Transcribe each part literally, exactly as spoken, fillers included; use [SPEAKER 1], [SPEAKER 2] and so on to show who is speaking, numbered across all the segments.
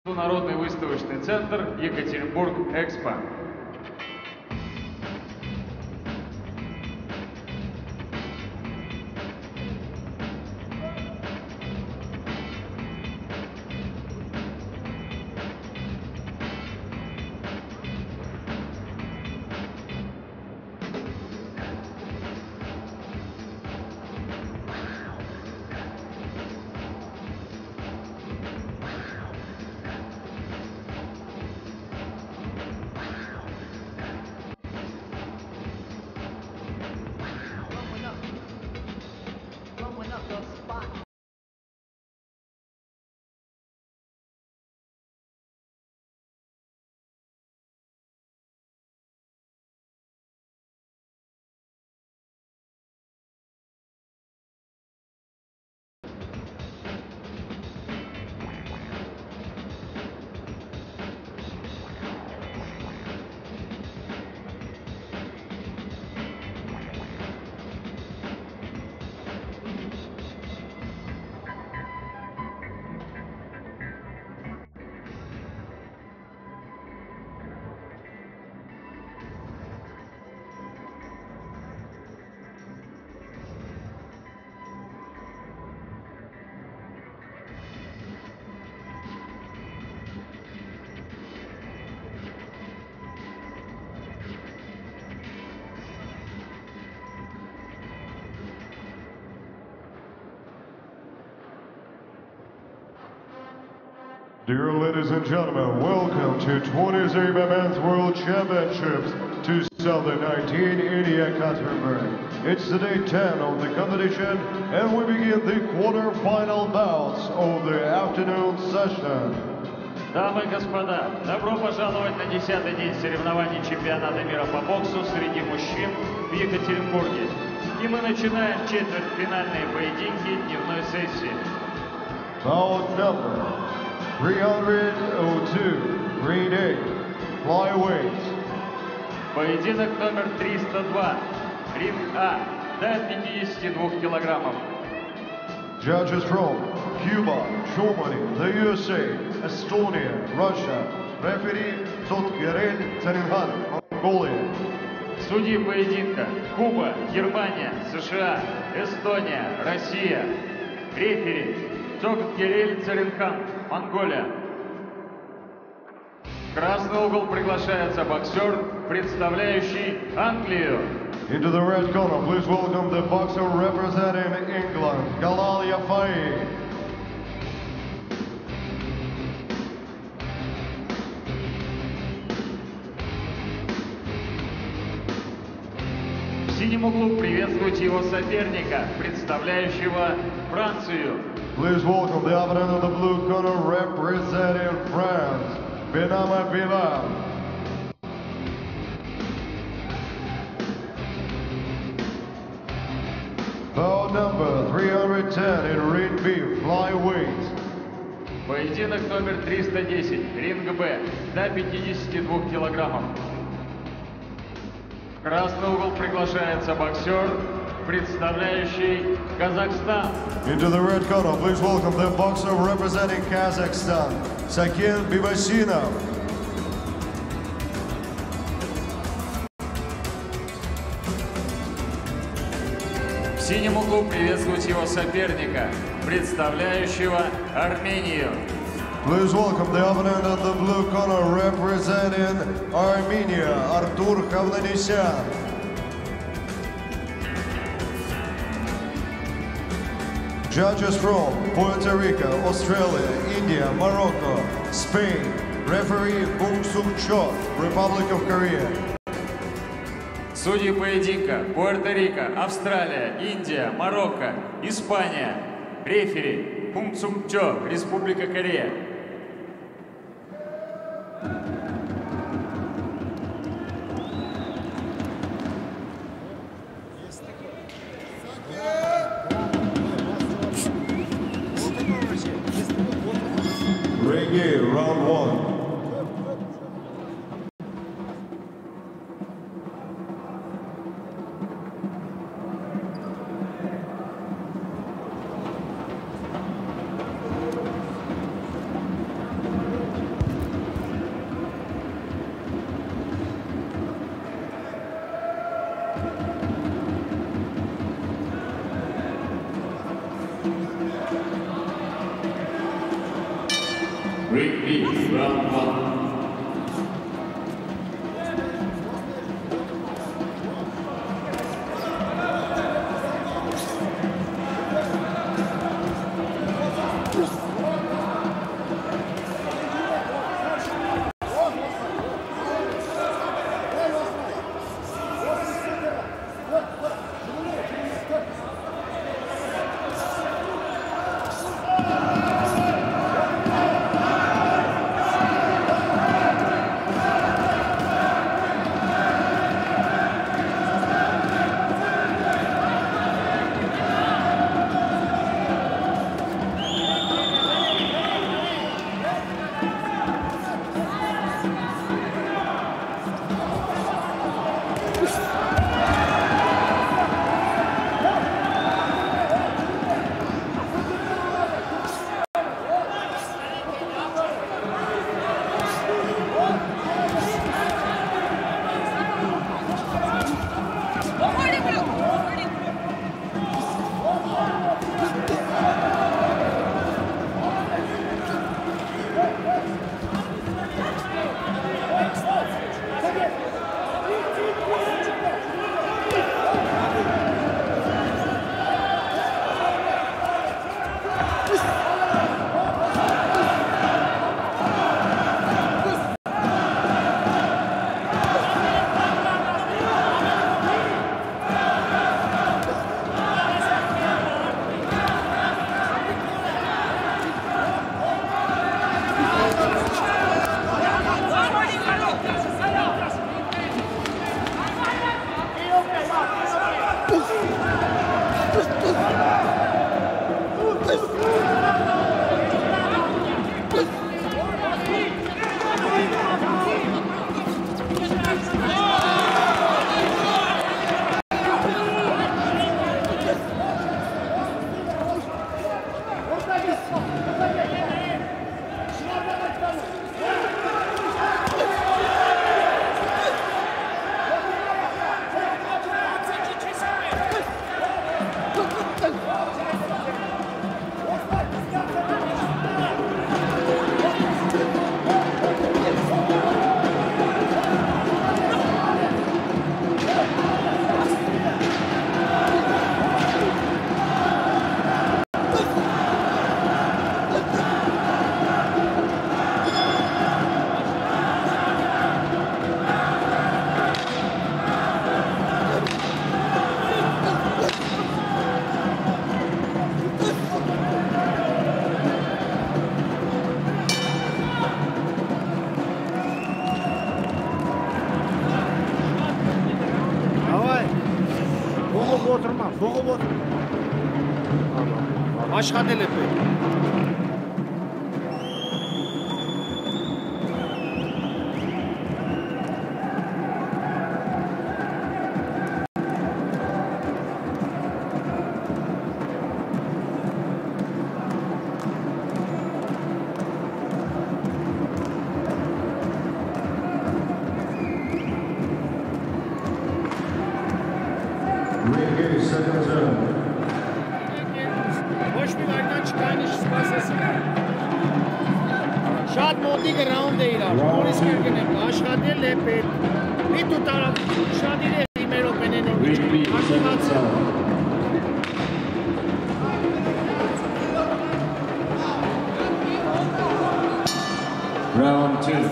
[SPEAKER 1] Международный выставочный центр Екатеринбург-Экспо.
[SPEAKER 2] Dear ladies and gentlemen, welcome to twentieth Men's World Championships twenty nineteen in Ekaterinburg. It's the day ten of the competition and we begin the quarter-final bouts of the afternoon session.
[SPEAKER 1] Дамы и господа, добро пожаловать на десятый день соревнований чемпионата мира по боксу среди мужчин в Екатеринбурге. И мы начинаем четвертьфинальные поединки дневной сессии.
[SPEAKER 2] Bout number three hundred two, green eight, flyweight.
[SPEAKER 1] Поединок номер триста два, ринг А, до пятидесяти двух килограммов.
[SPEAKER 2] Judges from Cuba, Germany, the U S A, Estonia, Russia. Referee Totgerel Царинхан, Mongolia.
[SPEAKER 1] Судьи поединка: Куба, Германия, США, Эстония, Россия. Рефери Тотgerel Царинхан, Монголия. В красный угол приглашается боксер, представляющий Англию.
[SPEAKER 2] Into the red corner, please welcome the boxer representing England, Galal Yafai.
[SPEAKER 1] В синем углу приветствуйте его соперника, представляющего Францию.
[SPEAKER 2] Please welcome the opponent of the blue corner representing France, Benama Bilal. Bout number three hundred ten in ring B, flyweight.
[SPEAKER 1] Поединок номер триста десять, ринг Б, до пятидесяти двух килограммов. В красный угол приглашается боксер, представляющий Казахстан.
[SPEAKER 2] Into the red corner, please welcome the boxer representing Kazakhstan, Sakin Bibasinov.
[SPEAKER 1] В синем углу приветствуйте его соперника, представляющего Армению.
[SPEAKER 2] Please welcome the opponent of the blue corner representing Armenia, Artur Havlanesian. Judges from Puerto Rico, Australia, India, Morocco, Spain. Referee Bong Suk-cho, Republic of Korea.
[SPEAKER 1] Судьи поединка: Пуэрто-Рико, Австралия, Индия, Марокко, Испания. Рефери Пунг Цук Чо, Республика Корея.
[SPEAKER 2] Ring A, round one.
[SPEAKER 1] Ring B, round one.
[SPEAKER 3] աշխատել է պետք։ Շատ մոտիկ ռաունդ է իրար, որից կերգնեմ, աշխատել է պետք, մի դու տարավ, շատ իրերի մեր օպենենով, աշտվացը։
[SPEAKER 1] Round two.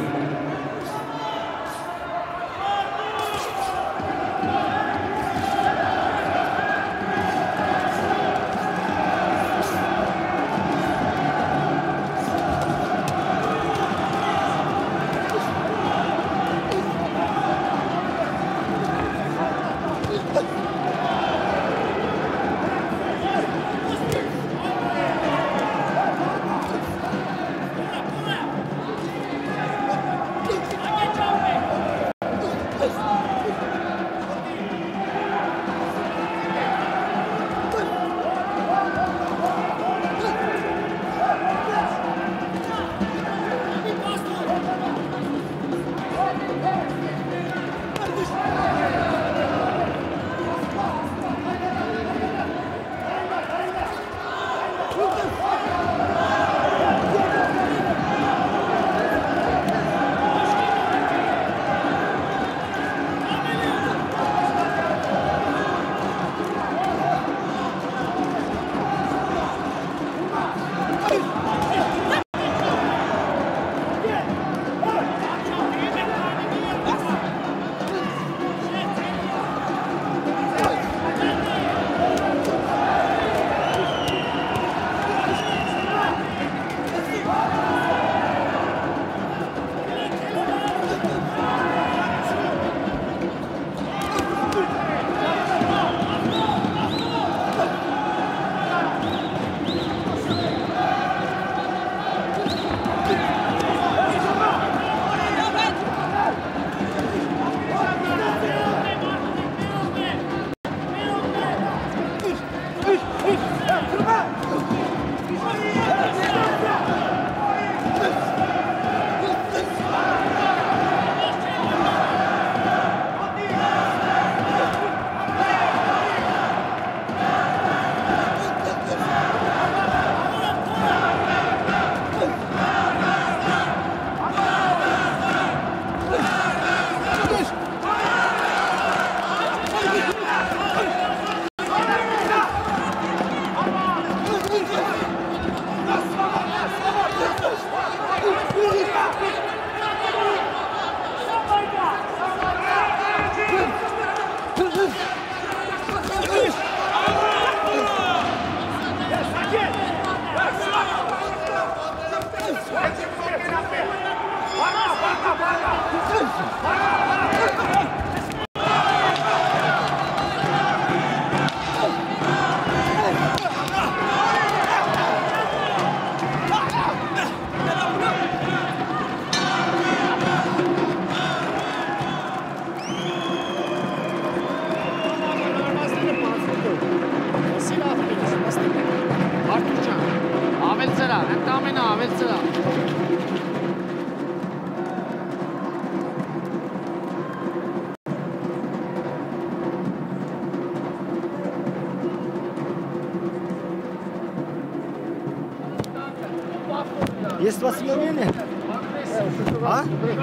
[SPEAKER 4] Есть воспоминания? А?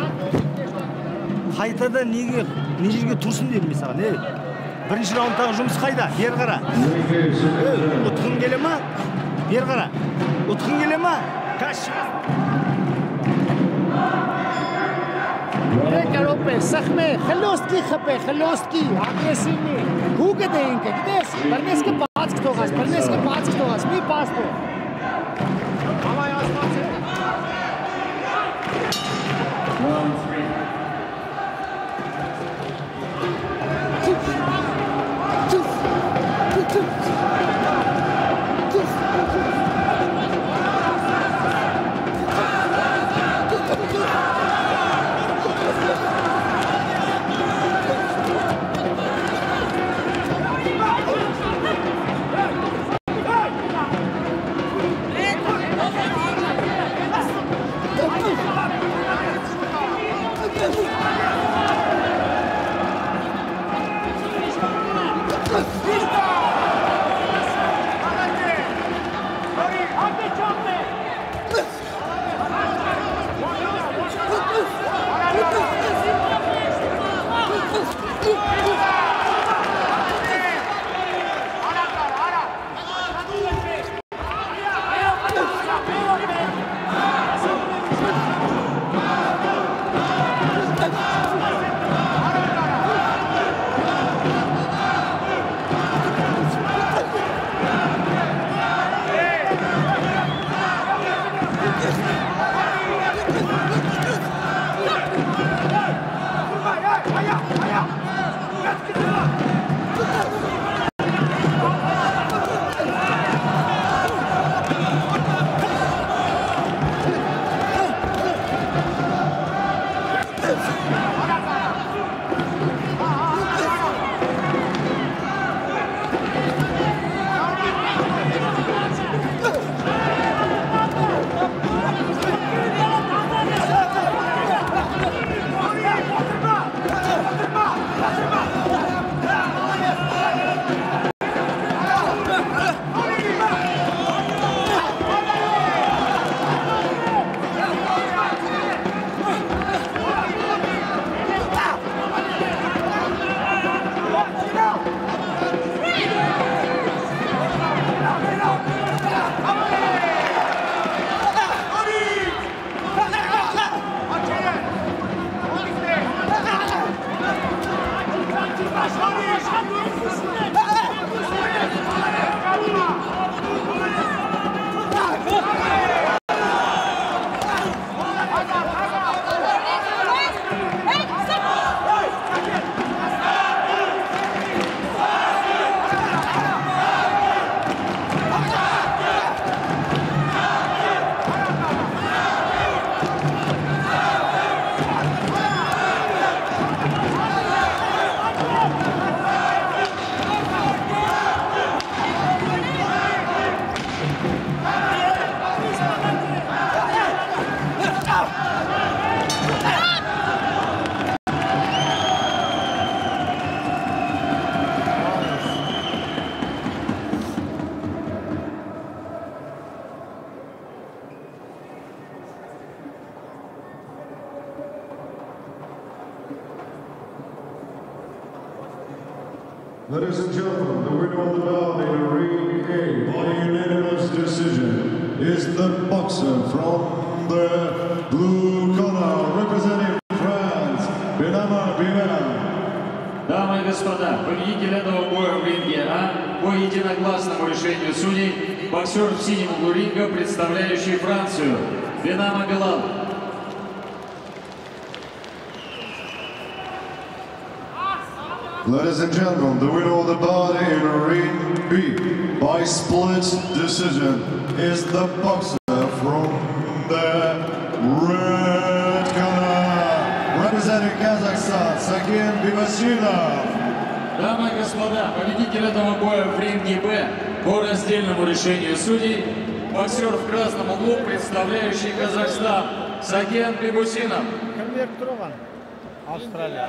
[SPEAKER 4] Қайтада неге не жерге тұрсын дедім мен саған. Ей, бірінші раундтағы жұмыс қайда? Бері қара. Ұтқың келе ма? Бері қара. Ұтқың келе ма? Каш.
[SPEAKER 3] Ropе, сахме, хлёстки хапе, хлёстки, агрессивни. Хуга денька, гдес? Парнеска пацк тогас, парнеска пацк тогас, ми пасто. Мама я спасе.
[SPEAKER 2] Ladies and gentlemen, the winner of the bout in ring A by unanimous decision is the boxer from the blue corner, representing France, Benama Bilal.
[SPEAKER 1] Дамы и господа, победитель этого боя в ринге А по единогласному решению судей, боксер в синем углу ринга, представляющий Францию, Benama Bilal.
[SPEAKER 2] Ladies and gentlemen, the winner of the bout in ring B by split decision is the boxer from the red corner, representing Kazakhstan, Saken Bivasinov.
[SPEAKER 1] Дамы и господа, победитель этого боя в ринге Б по раздельному решению судей, боксер в красном углу, представляющий Казахстан, Сакен Бибусинов.
[SPEAKER 3] Австралия.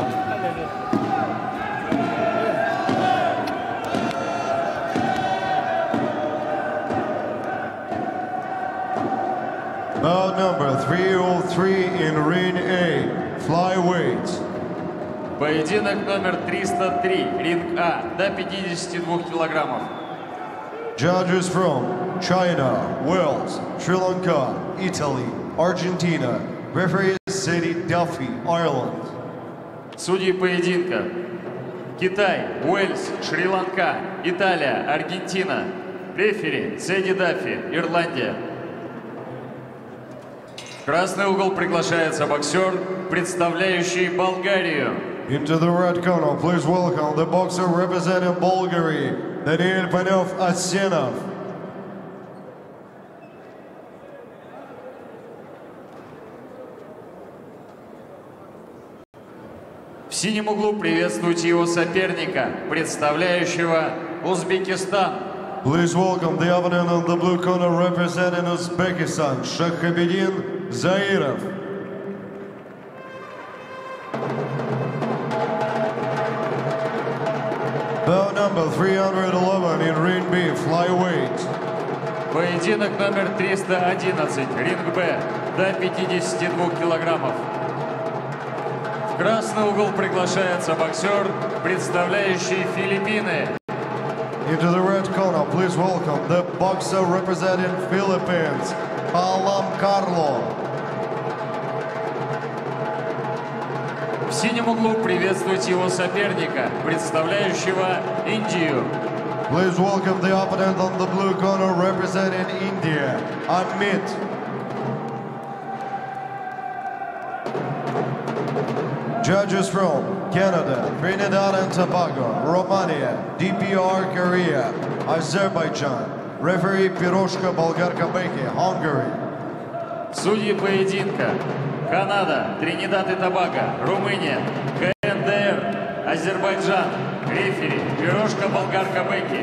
[SPEAKER 2] Bout number three oh three in ring A, flyweight.
[SPEAKER 1] Поединок номер триста три, ринг А, до пятидесяти двух килограммов.
[SPEAKER 2] Judges from China, Wales, Sri Lanka, Italy, Argentina. Referee City Duffy, Ireland.
[SPEAKER 1] Судьи поединка: Китай, Уэльс, Шри-Ланка, Италия, Аргентина. Рефери Сэдди Даффи, Ирландия. В красный угол приглашается боксер, представляющий Болгарию.
[SPEAKER 2] Into the red corner, please welcome the boxer representing Bulgaria, Daniil Panov Asenov.
[SPEAKER 1] В синем углу приветствуйте его соперника, представляющего Узбекистан.
[SPEAKER 2] Please welcome the opponent on the blue corner representing Uzbekistan, Shakhabedin Zairov. Bout number three hundred eleven in ring B, flyweight.
[SPEAKER 1] Поединок номер триста одиннадцать, ринг Б, до пятидесяти двух килограммов. В красный угол приглашается боксер, представляющий Филиппины.
[SPEAKER 2] Into the red corner, please welcome the boxer representing Philippines, Palam Carlo.
[SPEAKER 1] В синем углу приветствуйте его соперника, представляющего Индию.
[SPEAKER 2] Please welcome the opponent on the blue corner representing India, Amit. Judges from Canada, Trinidad and Tobago, Romania, D P R Korea, Azerbaijan. Referee Piroshka Bolgarkabeki, Hungary.
[SPEAKER 1] Судьи поединка: Канада, Тринидад и Тобаго, Румыния, ка эн дэ эр, Азербайджан. Рефери Пирожка Болгаркабеки.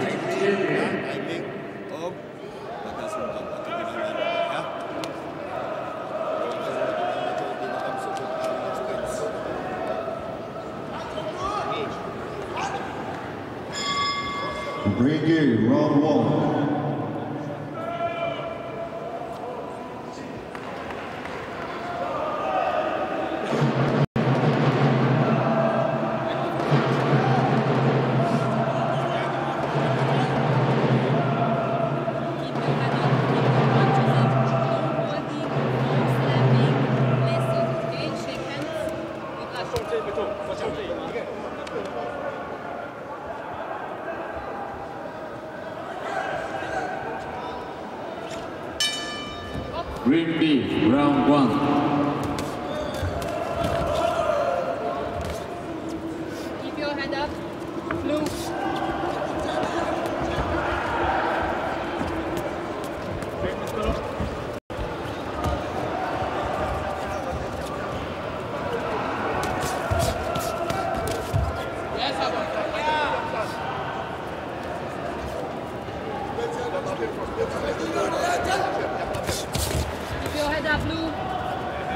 [SPEAKER 2] Ring A, round one.
[SPEAKER 1] Ring B, round one.
[SPEAKER 5] Keep your head up. Blue. Keep your head up, Blue.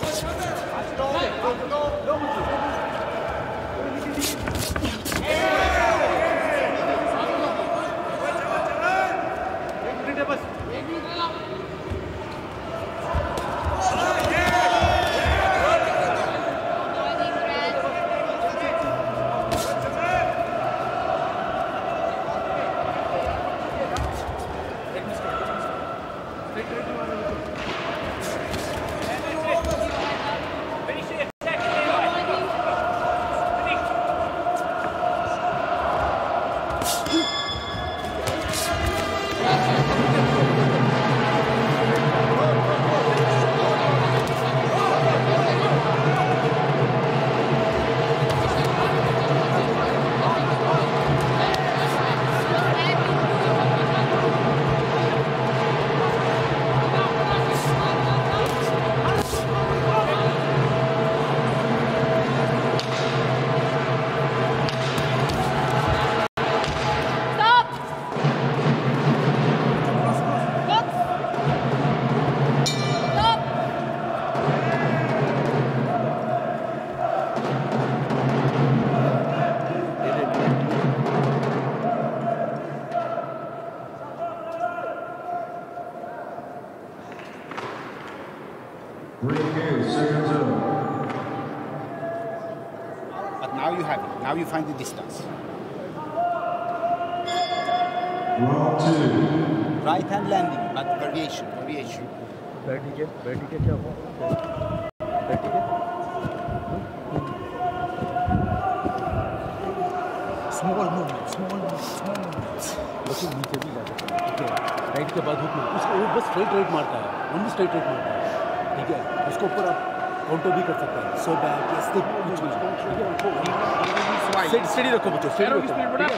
[SPEAKER 6] But now you have it. Now you find the distance.
[SPEAKER 2] Round two.
[SPEAKER 6] Right hand landing, but variation, variation.
[SPEAKER 4] बैठी के बैठी के क्या हुआ बैठी के small movement small movement small movement बच्चे नीचे भी जाते हैं ठीक है राइट के बाद हुक उसको वो बस स्ट्रेट राइट मारता है ओनली स्ट्रेट राइट मारता है ठीक है उसको ऊपर आप काउंटर भी कर सकते हैं सो बैक या स्टिक कुछ भी ठीक है स्टेडी रखो बच्चों स्टेडी रखो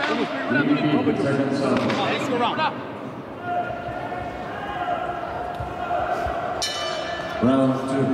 [SPEAKER 4] let's go round
[SPEAKER 2] Round two.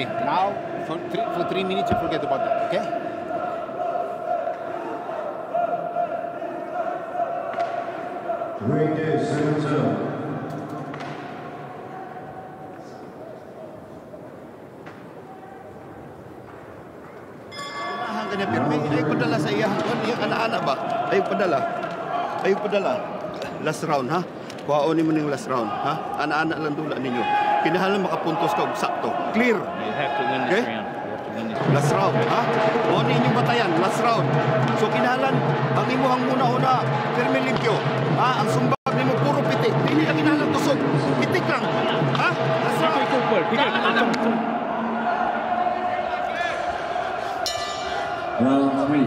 [SPEAKER 6] Okay, now for three, for three minutes you forget about that, okay?
[SPEAKER 2] Ring day, seven zero.
[SPEAKER 7] Kanya pirmi ay padala sa iya kon iya kana-ana ba ay padala ay padala last round ha kuhaon nimo ning last round ha ana-ana lang dula ninyo kinahanglan makapuntos ka og sakto clear
[SPEAKER 1] You have to win this
[SPEAKER 7] okay?
[SPEAKER 1] round. You have to win this round.
[SPEAKER 7] last round ha mo ninyo batayan last round so kinahanglan ang imuhang muna-una pirmi limpyo ha ang sumbag nimo puro pitik dili ka kinahanglan tusog pitik lang ha last round
[SPEAKER 1] Round three.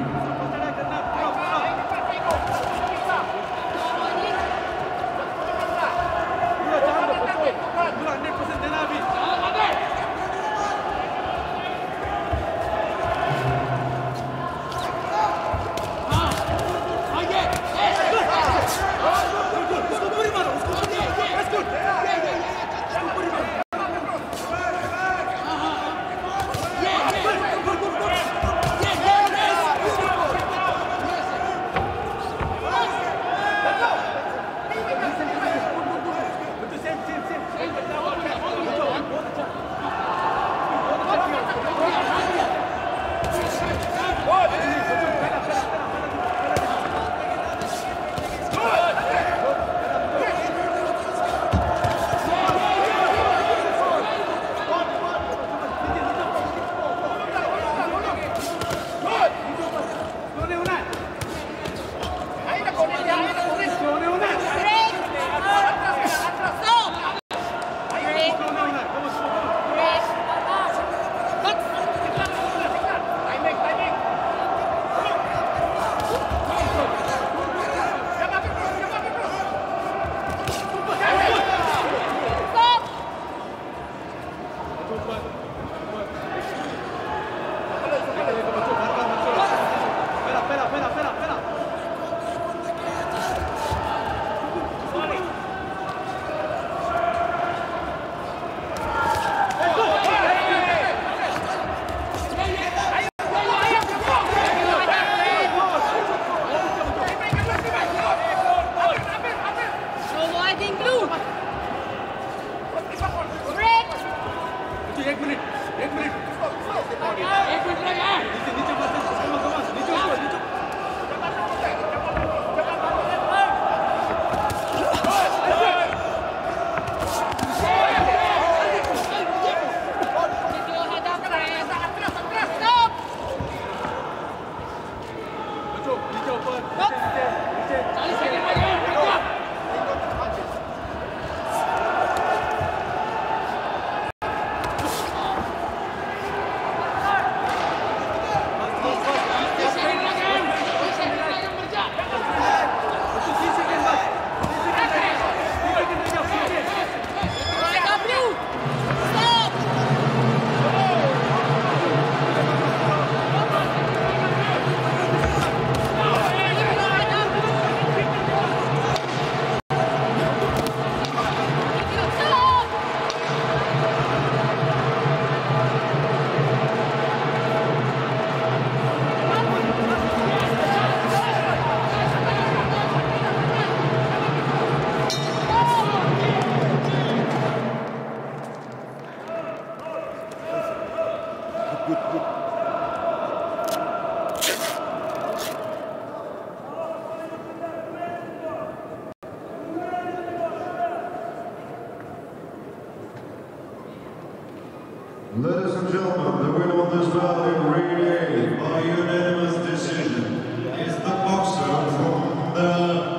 [SPEAKER 2] Ladies and gentlemen, the winner of this bout in ring A by unanimous decision is the boxer from the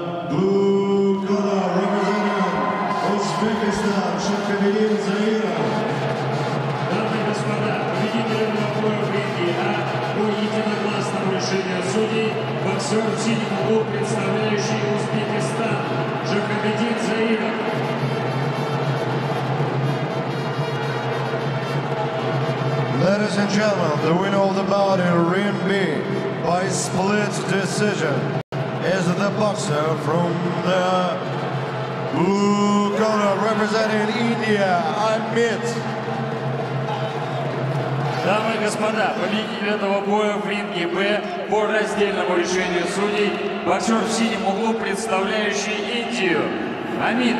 [SPEAKER 2] blue corner representing Uzbekistan, Shakhabedin Zaira.
[SPEAKER 8] Дамы и господа, победителем боя в ринге А по единогласному решению судей боксер в синем углу, представляющий Узбекистан, Шахабедин Заира.
[SPEAKER 2] Ladies and gentlemen, the winner of the bout in ring B by split decision is the boxer from the blue corner representing India, Amit.
[SPEAKER 1] Дамы и господа, победитель этого боя в ринге Б по раздельному решению судей, боксер в синем углу, представляющий Индию, Амит.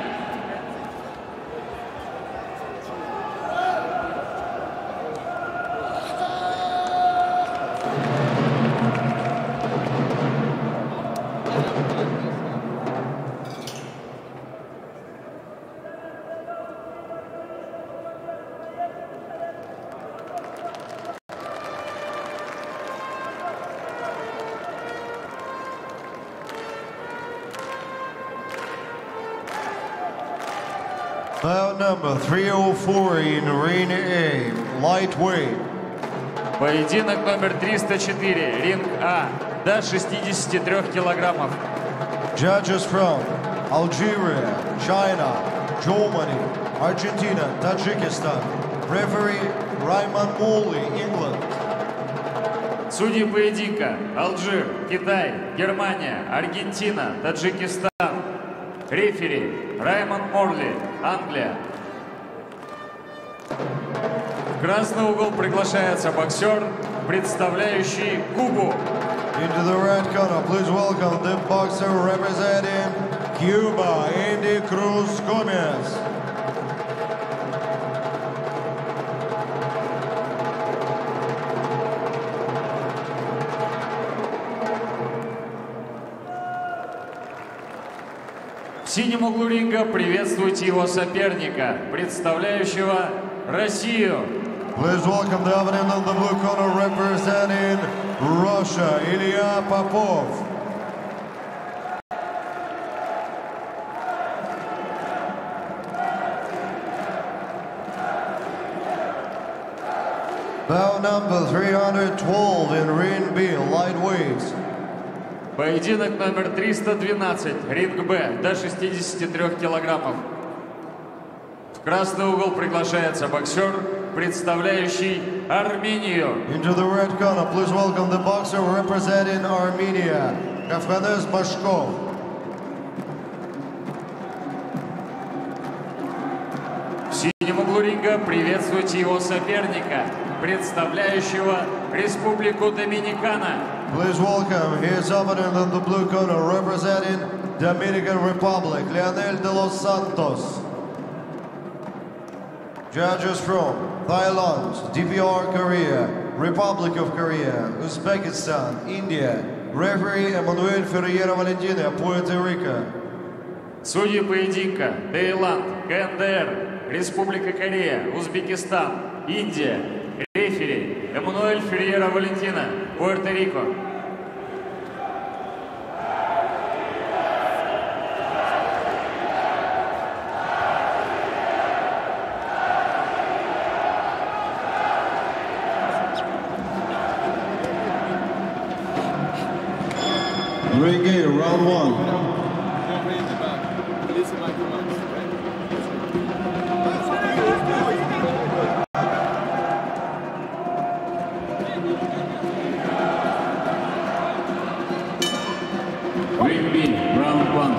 [SPEAKER 2] Bout number three oh four in Ring A, lightweight.
[SPEAKER 1] Поединок номер триста четыре, ринг А, до шестидесяти трёх килограммов.
[SPEAKER 2] Judges from Algeria, China, Germany, Argentina, Tajikistan. Referee Rayman Molly, England.
[SPEAKER 1] Судьи поединка: Алжир, Китай, Германия, Аргентина, Таджикистан. Рефери Раймонд Морли, Англия. В красный угол приглашается боксер, представляющий Кубу.
[SPEAKER 2] Into the red corner, please welcome the boxer representing Cuba, Andy Cruz Gomez.
[SPEAKER 1] В синем углу ринга приветствуйте его соперника, представляющего Россию.
[SPEAKER 2] Please welcome the opponent on the blue corner representing Russia, Ilya Popov. Bout number three hundred twelve in Ring B, lightweights.
[SPEAKER 1] Поединок номер триста двенадцать, ринг Б, до шестидесяти трёх килограммов. В красный угол приглашается боксер, представляющий Армению.
[SPEAKER 2] Into the red corner, please welcome the boxer representing Armenia, Kafkanes Bashkov.
[SPEAKER 1] В синем углу ринга приветствуйте его соперника, представляющего Республику Доминикана.
[SPEAKER 2] Please welcome his opponent on the blue corner representing Dominican Republic, Leonel de los Santos. Judges from Thailand, D P R Korea, Republic of Korea, Uzbekistan, India. Referee Emmanuel Ferreira Valentina, Puerto Rico.
[SPEAKER 1] Судьи поединка: Таиланд, КНДР, Республика Корея, Узбекистан, Индия. Рефери Эммануэль Феррейра Валентина, Пуэрто-Рико.
[SPEAKER 2] Ring A, round one.
[SPEAKER 1] Ring B, round one.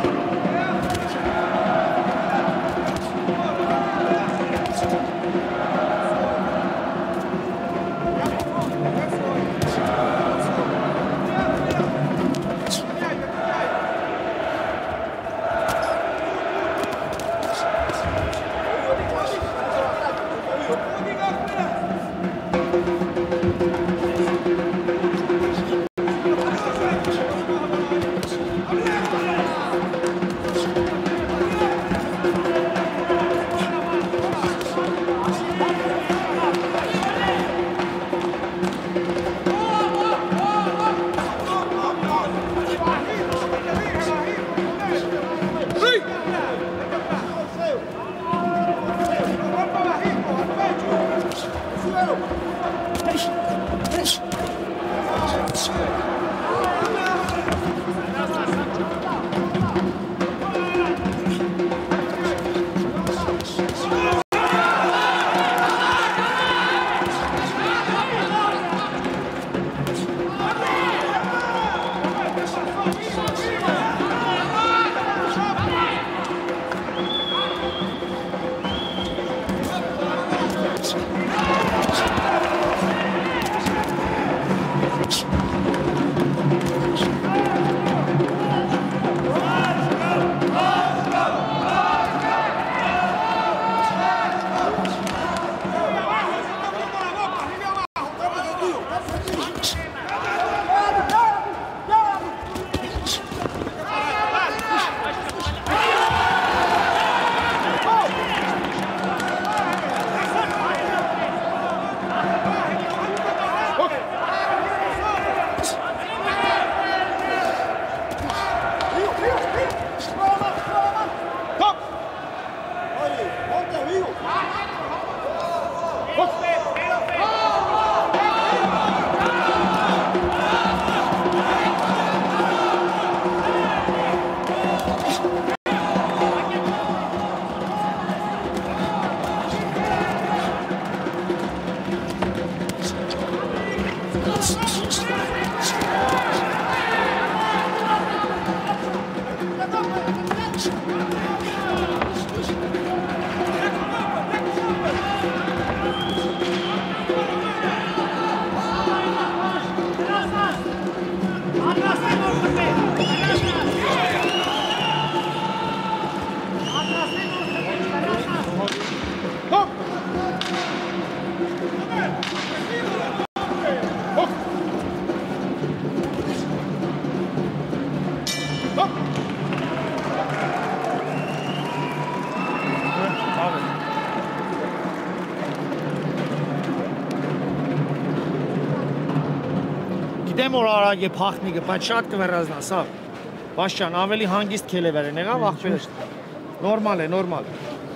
[SPEAKER 3] որ արագ է փախնիկը, բայց շատ կվերազնա, սա։ Բաշյան, ավելի հանգիստ քելևեր են եղավ, աղջերս։ Նորմալ է, նորմալ։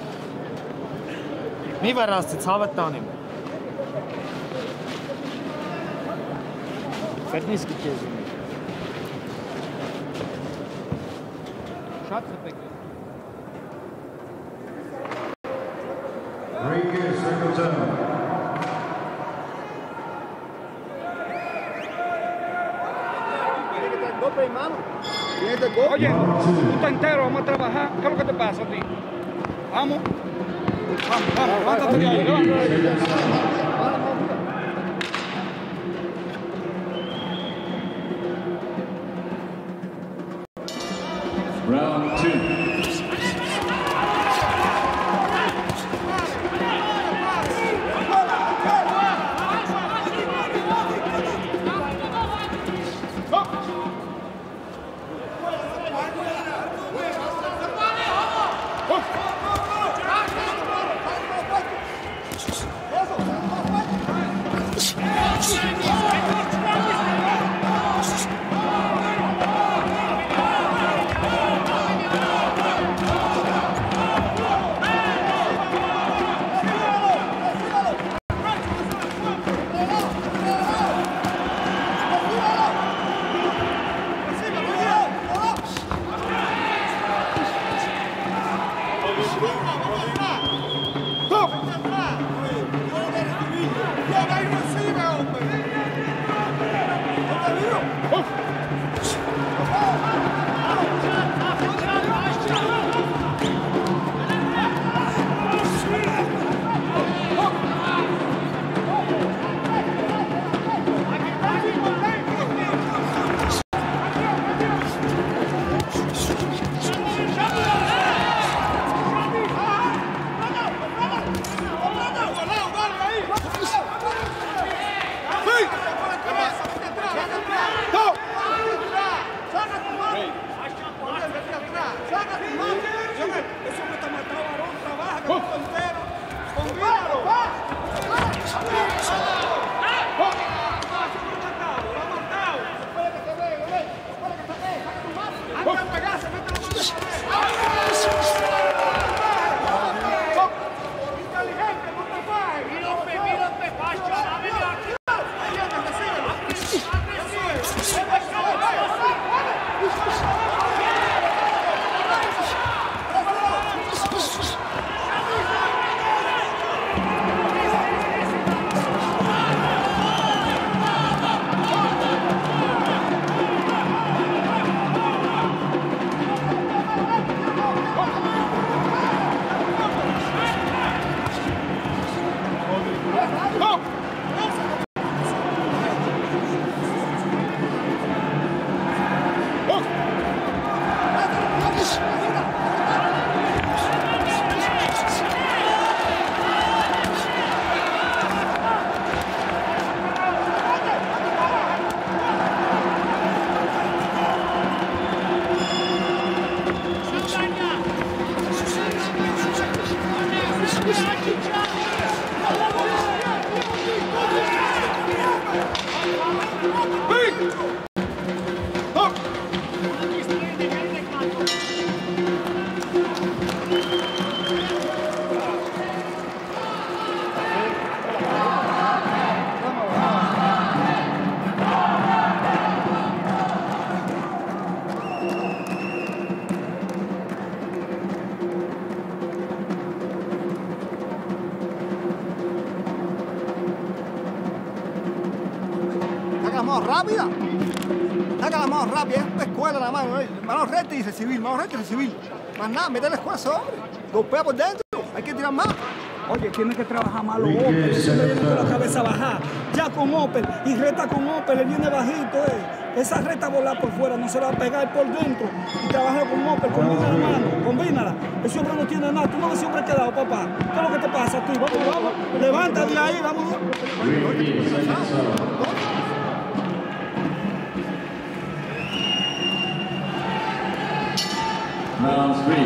[SPEAKER 3] Մի վերացի, ցավը տանիմ։ Ֆերնիսկի քեզ։ Շատ խփեք։
[SPEAKER 2] Ring is second down.
[SPEAKER 9] Oye, tú estás entero, vamos a trabajar. ¿Qué es lo que te pasa a ti? Vamos. Vamos, vamos, levántate de ahí, levántate de ahí.
[SPEAKER 8] Round two.
[SPEAKER 7] Rápida. Saca la mano rápida, es una escuela la mano, mano recta y dice civil, mano recta y dice civil. Más nada, mete la escuela a ese hombre. Golpea por dentro, hay que tirar más.
[SPEAKER 9] Oye, tienes que trabajar más los Opel, eso le viene con la cabeza bajada. Ya con Opel y recta con Opel, le viene bajito, eh. Esa recta volar por fuera, no se la va a pegar por dentro. Y trabaja con Opel, combina la mano, combínala. Ese hombre no tiene nada, tú no ves hombre quedado, papá. ¿Qué es lo que te pasa a ti? Vamos, vamos, levántate de ahí, vamos.
[SPEAKER 8] Round three.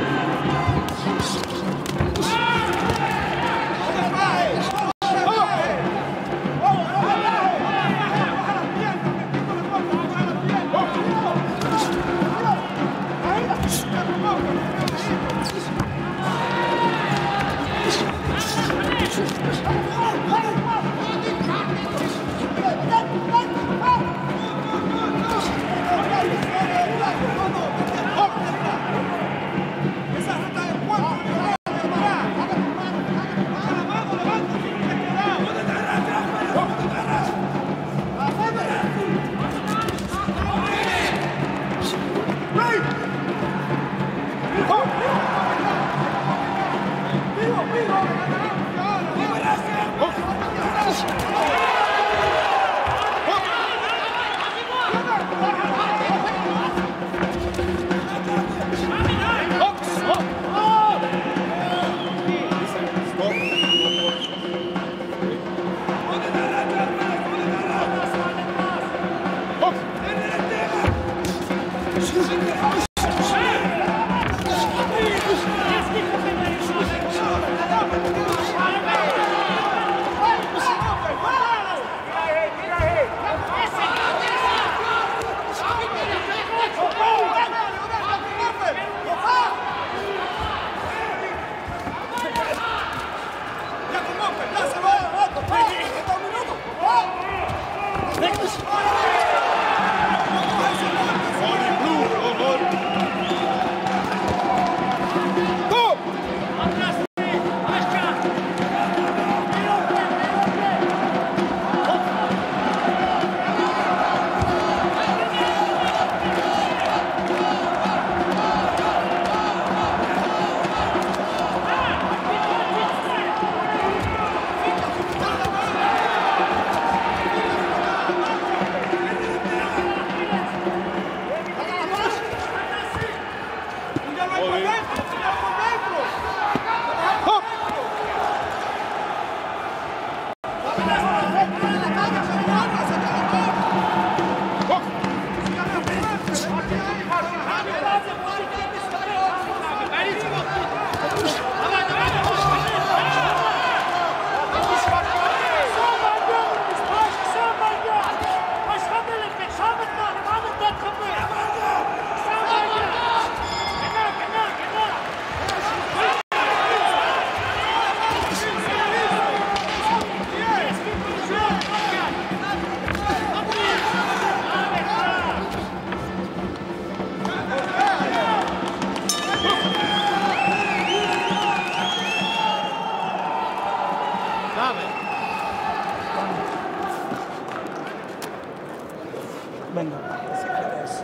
[SPEAKER 9] Venga, si quieres.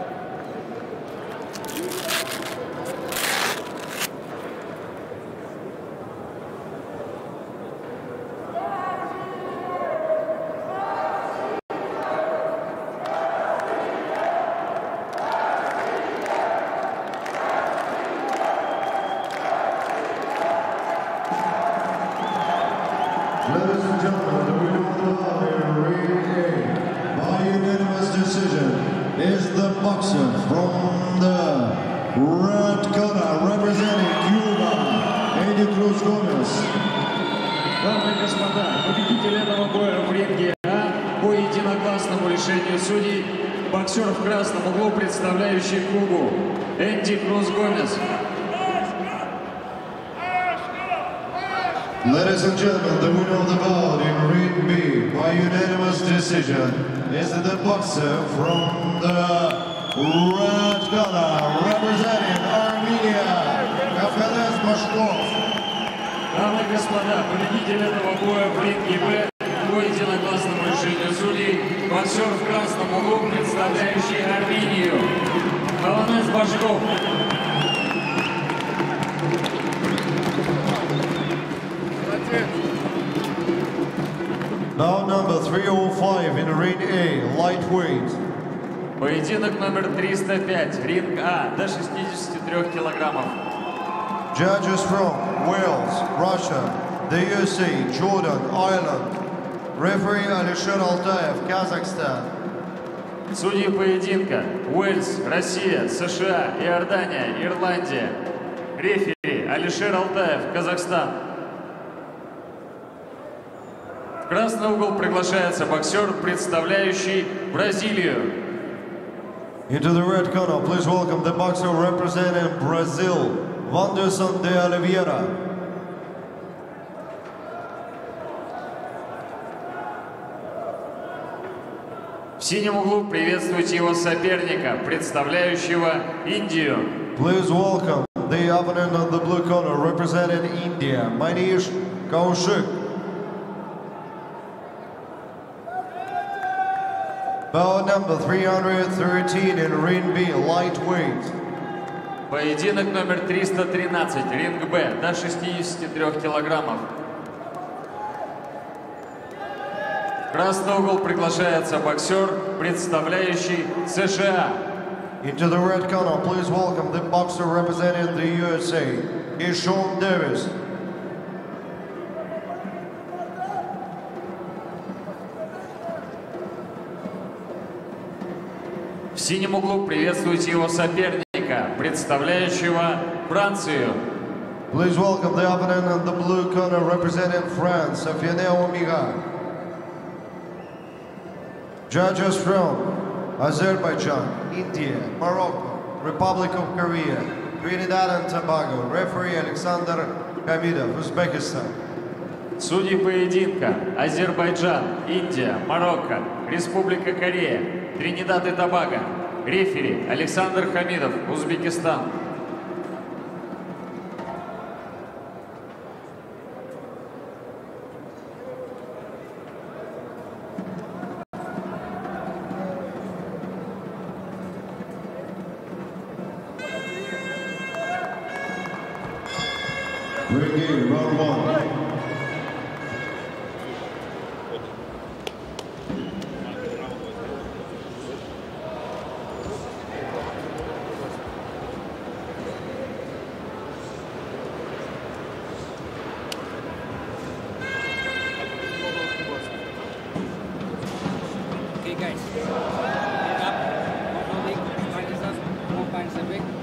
[SPEAKER 2] Ladies and gentlemen, the winner of the bout in Ring A by unanimous decision is the boxer from the red corner representing Cuba, Eddie Cruz Gomez.
[SPEAKER 1] Дамы и господа, победитель этого боя в ринге А по единогласному решению судей, боксер в красном углу, представляющий Кубу, Энди Круз Гомес.
[SPEAKER 2] Ladies and gentlemen, the winner of the bout in Ring B by unanimous decision is the boxer from the red corner representing Armenia, Kafkanes Bashkov.
[SPEAKER 1] Дамы и господа, победитель этого боя в ринге Б по единогласному решению судей, боксер в красном углу, представляющий Армению, Кавказ Башков.
[SPEAKER 2] Now number three oh five in Ring A, lightweight.
[SPEAKER 1] Поединок номер триста пять, ринг А, до шестидесяти трёх килограммов.
[SPEAKER 2] Judges from Wales, Russia, the U S A, Jordan, Ireland. Referee Alisher Altayev, Kazakhstan.
[SPEAKER 1] Судьи поединка: Уэльс, Россия, США, Иордания, Ирландия. Рефери Алишер Алтаев, Казахстан. В красный угол приглашается боксер, представляющий Бразилию.
[SPEAKER 2] Into the red corner, please welcome the boxer representing Brazil, Wanderson de Oliveira.
[SPEAKER 1] В синем углу приветствуйте его соперника, представляющего Индию.
[SPEAKER 2] Please welcome the opponent on the blue corner representing India, Manish Kaushik. Bout number three hundred thirteen in Ring B, lightweight.
[SPEAKER 1] Поединок номер триста тринадцать, ринг Б, до шестидесяти трёх килограммов. В красный угол приглашается боксер, представляющий США.
[SPEAKER 2] Into the red corner, please welcome the boxer representing the U S A, Ishon Davis.
[SPEAKER 1] В синем углу приветствуйте его соперника, представляющего Францию.
[SPEAKER 2] Please welcome the opponent in the blue corner representing France, Safianel Omiga. Judges from Azerbaijan, India, Morocco, Republic of Korea, Trinidad and Tobago. Referee Alexander Hamidov, Uzbekistan.
[SPEAKER 1] Судьи поединка: Азербайджан, Индия, Марокко, Республика Корея, Тринидад и Тобаго. Рефери Александр Хамидов, Узбекистан.
[SPEAKER 2] Ring in, round one.
[SPEAKER 10] Okay, guys. Get up. One leg. Find us up. One finds the big.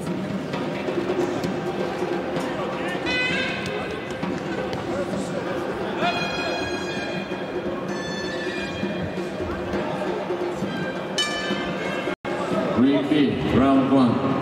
[SPEAKER 1] Repeat, round one.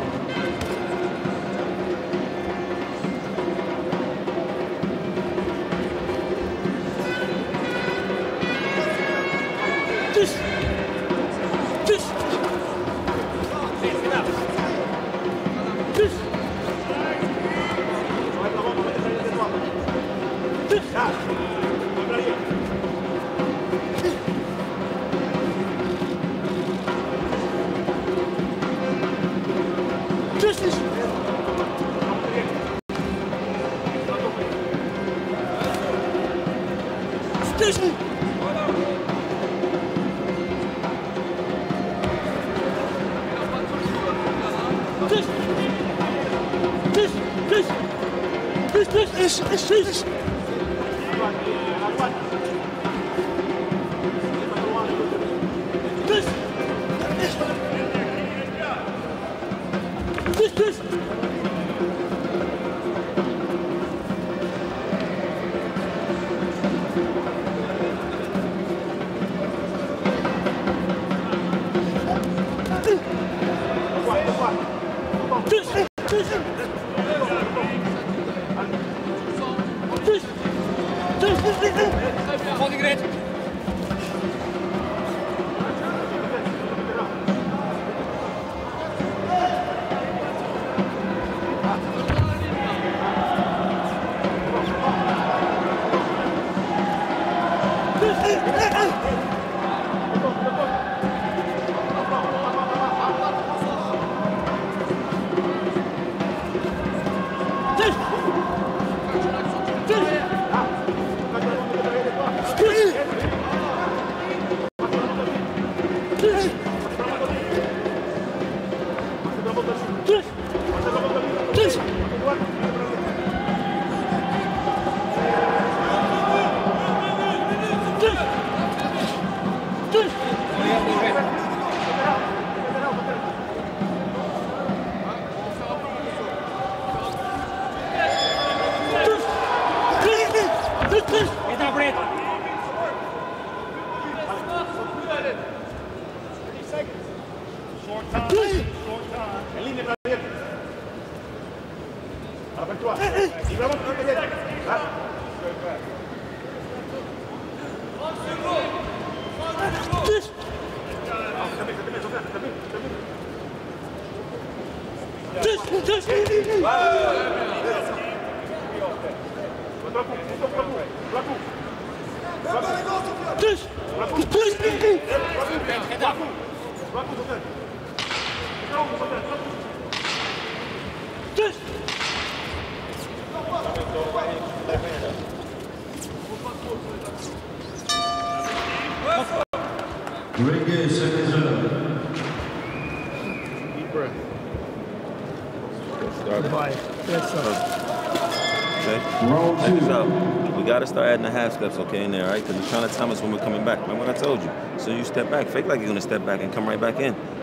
[SPEAKER 11] We got to start adding the half steps, okay, in there, all right? Because you're trying to time us when we're coming back. Remember what I told you? So you step back, fake like you're going to step back and come right back in.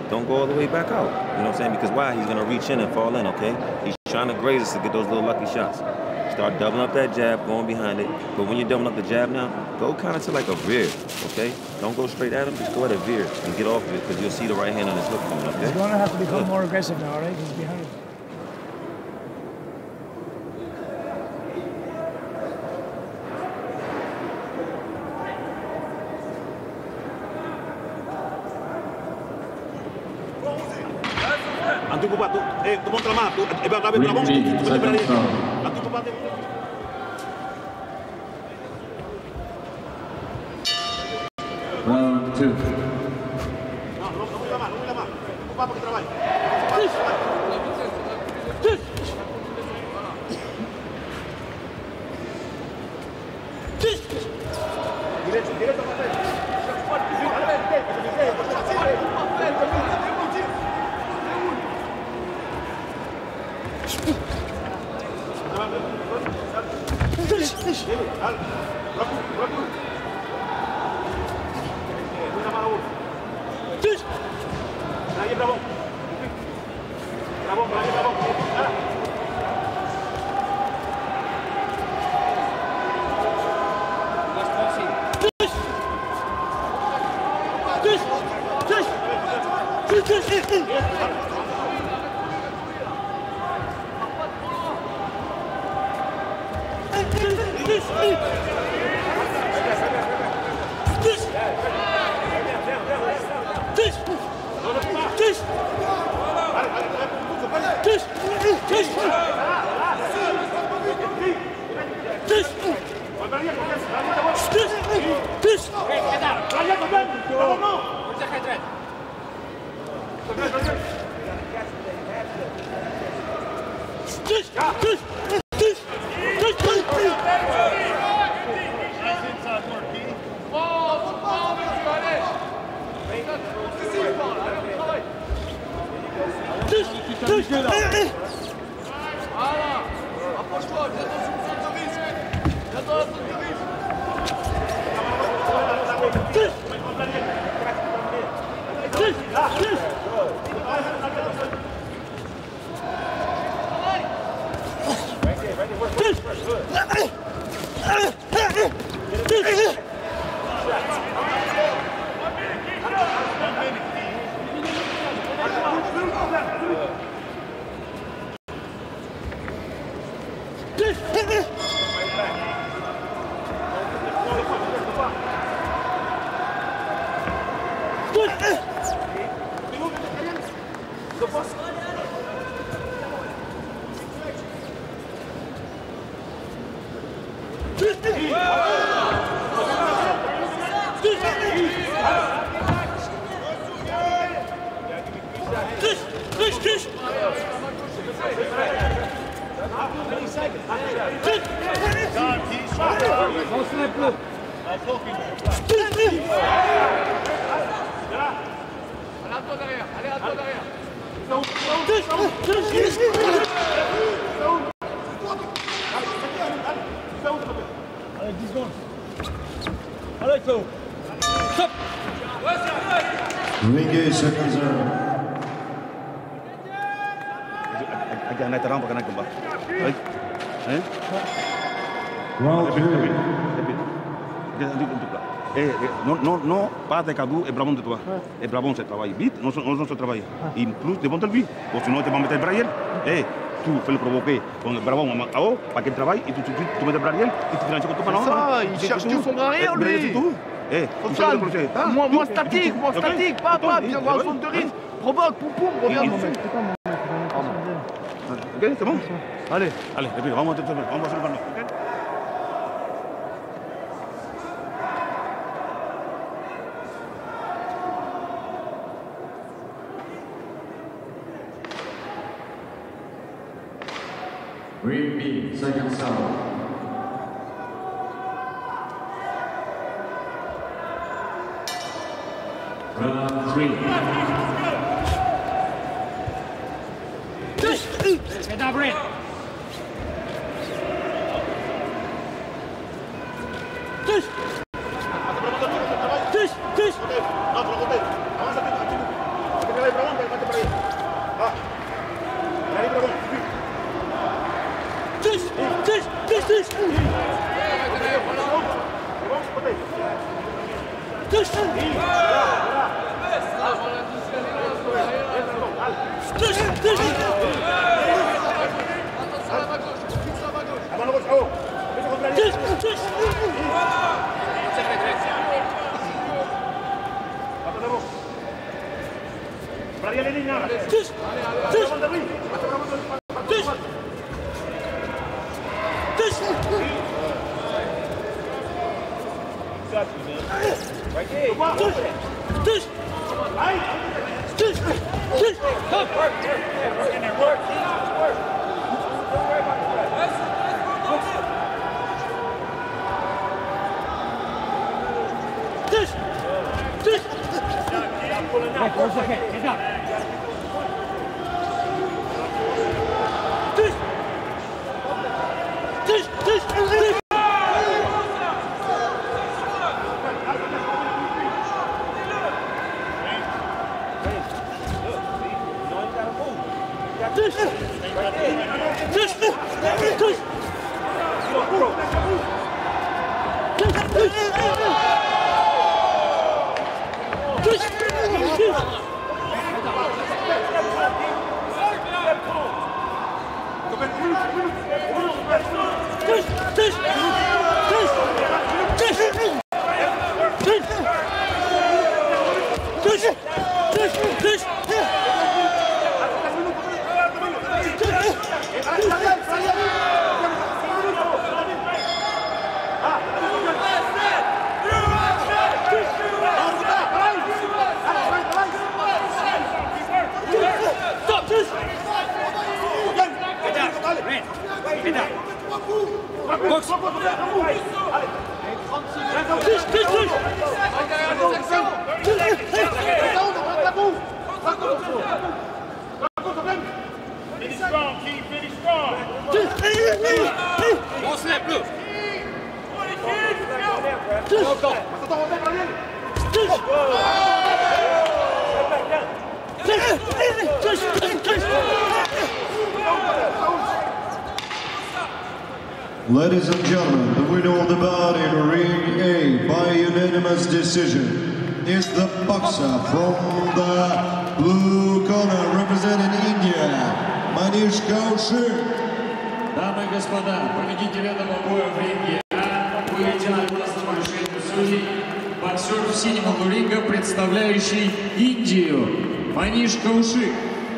[SPEAKER 11] don't go all the way back out. You know what I'm saying? Because why? He's going to reach in and fall in, okay? He's trying to graze us to get those little lucky shots. Start doubling up that jab, going behind it. But when you're doubling up the jab now, go kind of to like a veer, okay? Don't go straight at him, just go at a veer and get off of it because you'll see the right hand on his hook coming, okay?
[SPEAKER 3] He's going to have to become
[SPEAKER 11] Good.
[SPEAKER 3] more aggressive now, right? He's behind it.
[SPEAKER 7] Antu kupat tu, eh, tu montra mah, tu, eh, bang, bang, bang, tu, tu berani. Antu kupat tu.
[SPEAKER 8] Round two.
[SPEAKER 7] No, no, no muy lama, no muy lama. Kupat pakai trabalho. Direto, direto, bravo. Bravo, bravo, bravo.
[SPEAKER 2] Ringgit second zero.
[SPEAKER 7] Agak naik terang pakai naik kembang. Baik. Eh?
[SPEAKER 2] Round three.
[SPEAKER 7] Jangan diunjuk untuk lah. Eh, no, no, no, pas de cadu, é brabão de toi. É brabão se trabalha. Vite, nós nós não trabalha. E plus de bom ter vi. Ou se não te vamos meter braille. Eh, tu fais le provoquer. Com le brabão à haut, para qu'il travaille et tu tu tu mets braille et tu viens sur ton panneau.
[SPEAKER 12] Ça, il cherche tout son arrière lui.
[SPEAKER 7] Eh,
[SPEAKER 12] moi, moi statique, moi statique, pas, pas, viens voir zone de risque, provoque, poum poum, reviens dessus.
[SPEAKER 7] Ok, c'est bon? Allez, allez, et puis on va sur le panneau.
[SPEAKER 8] Green B, second sound. Round three.
[SPEAKER 3] Get up, Red.
[SPEAKER 7] No,
[SPEAKER 2] Ladies and gentlemen, the winner of the bout in Ring A by unanimous decision is the boxer from the blue corner representing India, Manish Kaushik.
[SPEAKER 1] Дамы и господа, победитель этого боя в ринге А, поединок классному решению судей, боксер в синем углу ринга, представляющий Индию, Маниш Каушик.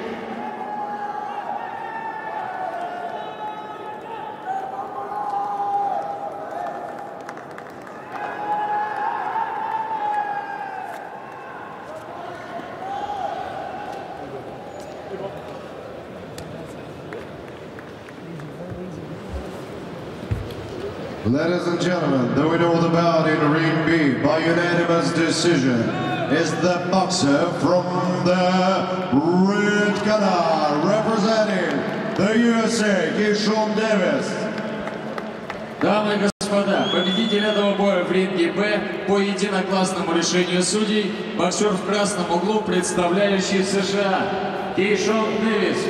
[SPEAKER 2] Ladies and gentlemen, the winner of the bout in Ring B by unanimous decision is the boxer from the red corner representing the U S A, Keishon Davis.
[SPEAKER 1] Дамы и господа, победитель этого боя в ринге Б по единогласному решению судей, боксер в красном углу, представляющий США, Кейшон Дэвис.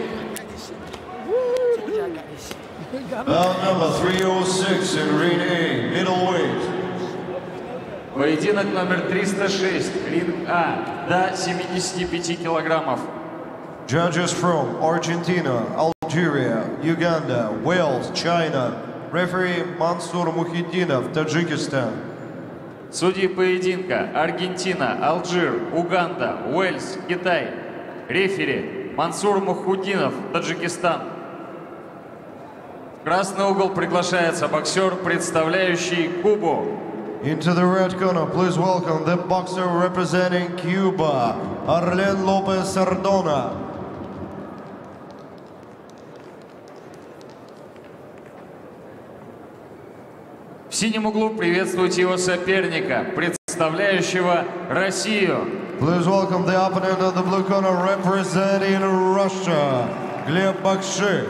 [SPEAKER 2] Bout number three oh six in Ring A, middleweight.
[SPEAKER 1] Поединок номер триста шесть, ринг А, до семидесяти пяти килограммов.
[SPEAKER 2] Judges from Argentina, Algeria, Uganda, Wales, China. Referee Мансур Мухиддинов, Таджикистан.
[SPEAKER 1] Судьи поединка: Аргентина, Алжир, Уганда, Уэльс, Китай. Рефери Мансур Мухиддинов, Таджикистан. В красный угол приглашается боксер, представляющий Кубу.
[SPEAKER 2] Into the red corner, please welcome the boxer representing Cuba, Arlen Lopez Cardona.
[SPEAKER 1] В синем углу приветствуйте его соперника, представляющего Россию.
[SPEAKER 2] Please welcome the opponent of the blue corner representing Russia, Gleb Bakshi.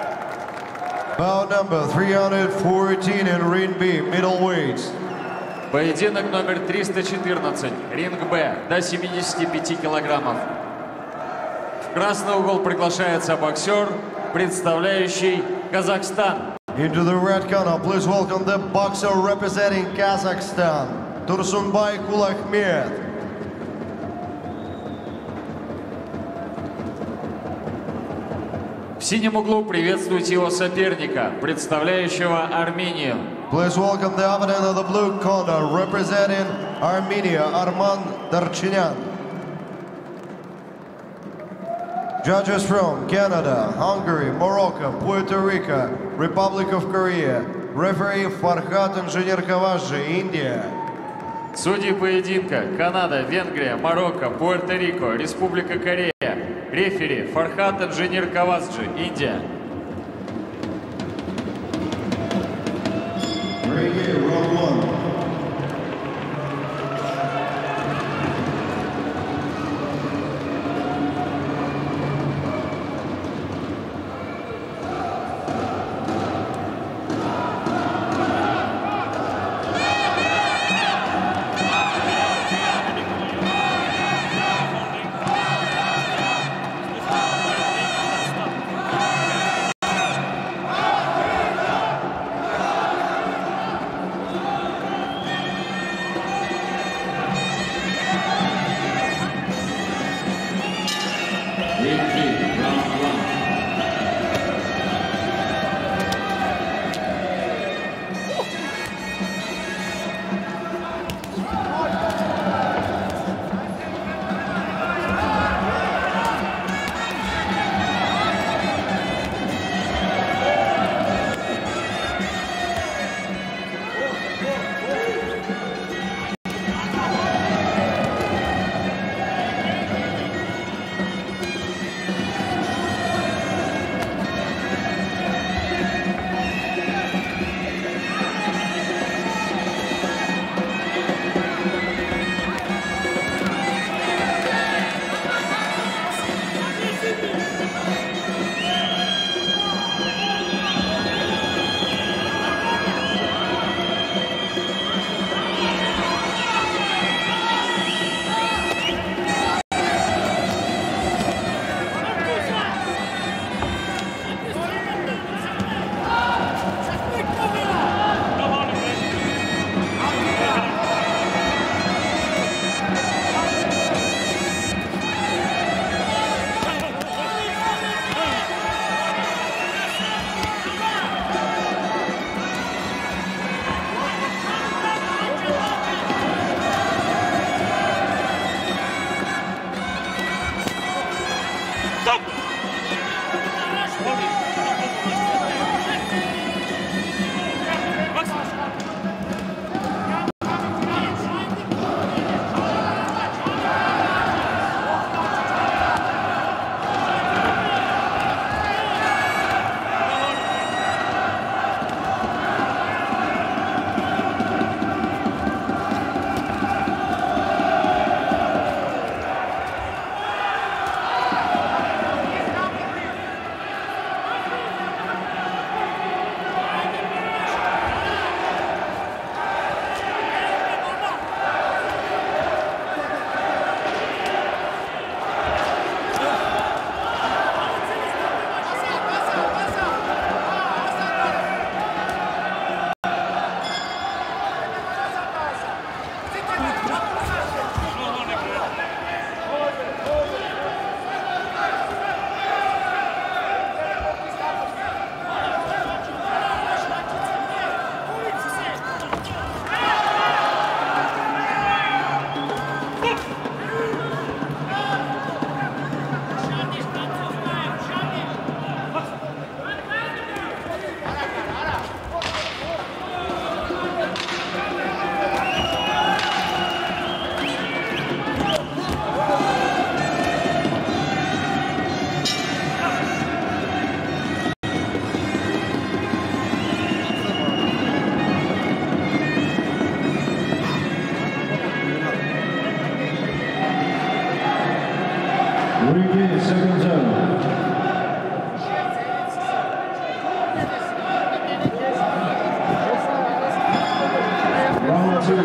[SPEAKER 2] Bout number three hundred fourteen in Ring B, middleweight.
[SPEAKER 1] Поединок номер триста четырнадцать, ринг Б, до семидесяти пяти килограммов. В красный угол приглашается боксер, представляющий Казахстан.
[SPEAKER 2] Into the red corner, please welcome the boxer representing Kazakhstan, Tursunbay Kulahmet.
[SPEAKER 1] В синем углу приветствуйте его соперника, представляющего Армению.
[SPEAKER 2] Please welcome the opponent of the blue corner, representing Armenia, Arman Darchinyan. Judges from Canada, Hungary, Morocco, Puerto Rico, Republic of Korea. Referee Farhat Engineer Kavazji, India.
[SPEAKER 1] Судьи поединка: Канада, Венгрия, Марокко, Пуэрто-Рико, Республика Корея. Рефери Фархат Инженер Кавазджи, Индия.
[SPEAKER 8] Round two.
[SPEAKER 2] two.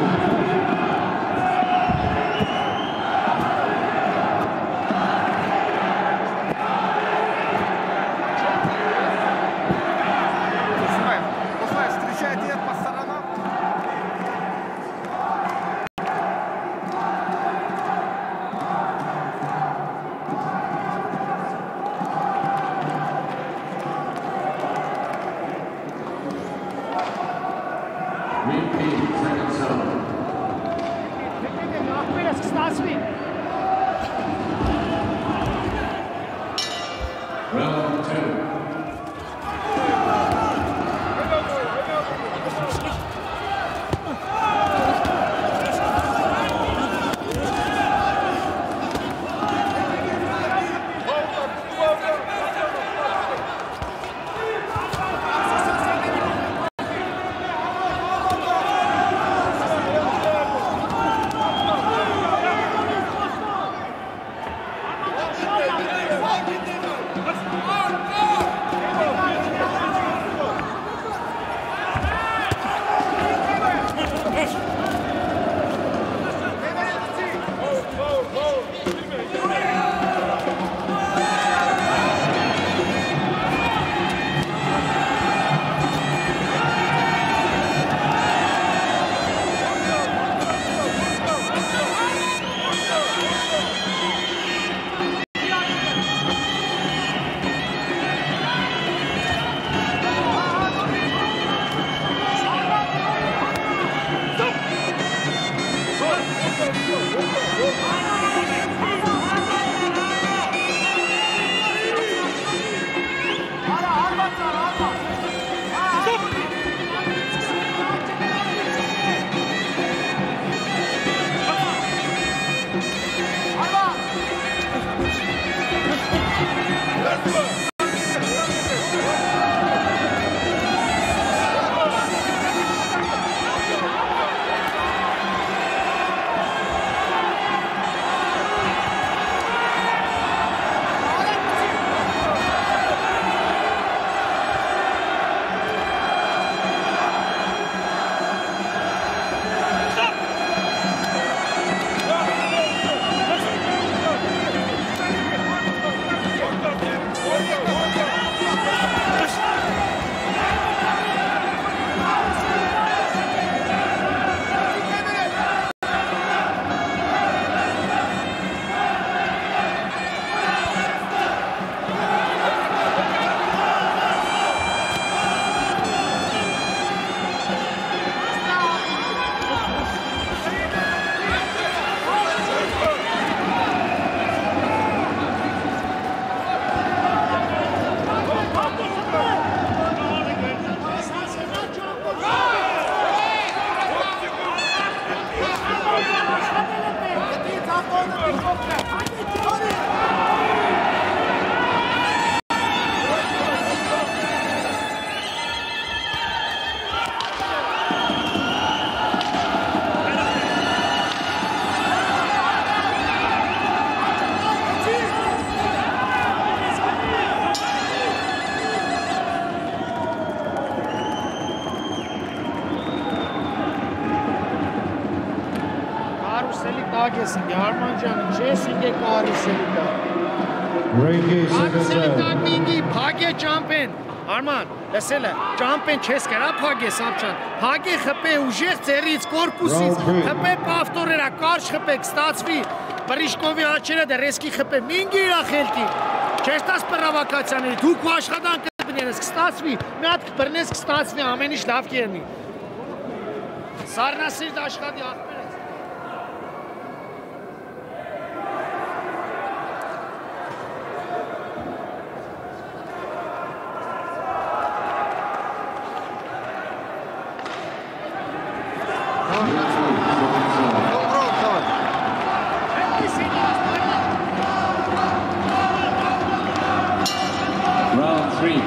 [SPEAKER 8] Round two.
[SPEAKER 3] Bhagya champion. Arman, լսել է, ճամպեն չես կարա փագես ապչան, փագե խպե ուժեղ ծերից, կորպուսից, խպե պավտորերա, կարճ խպեք, ստացվի, բրիշկովի աչերը դե ռեսկի խպե, մինգի իրա խելքի, չես տաս պրավակացյաների, դու քո աշխատանքը բներես, կստացվի, մի հատ բրնես կստացվի, ամեն ինչ լավ կերնի, սարնասիրտ աշխատի աղբեր ես։
[SPEAKER 8] Round three.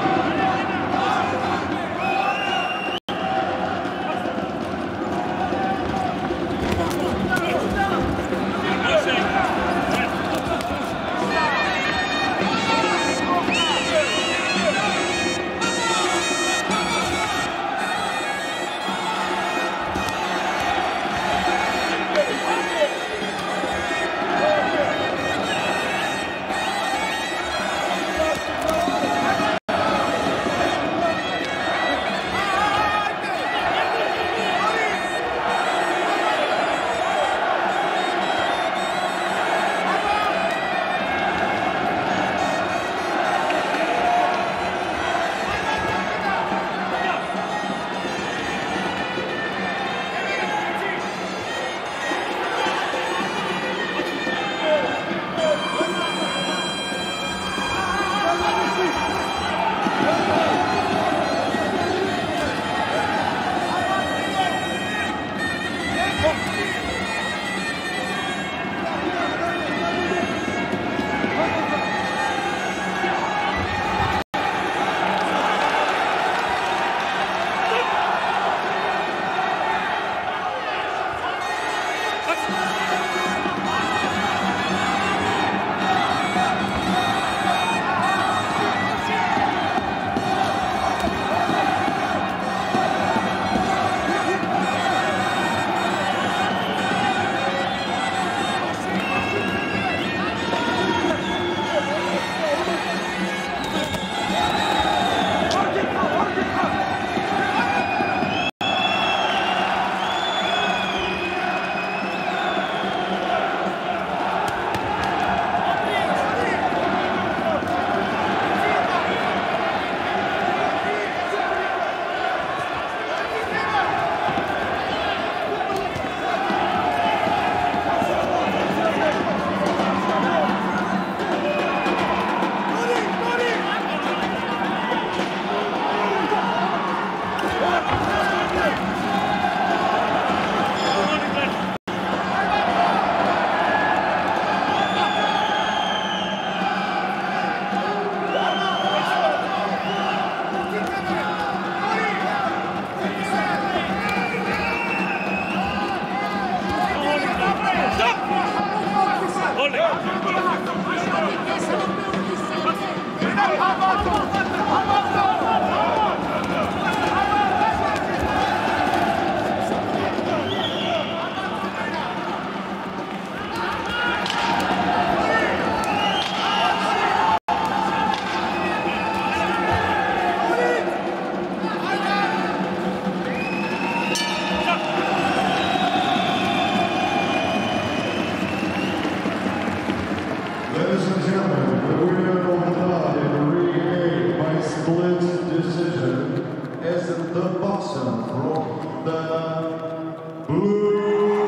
[SPEAKER 2] the boxer from the blue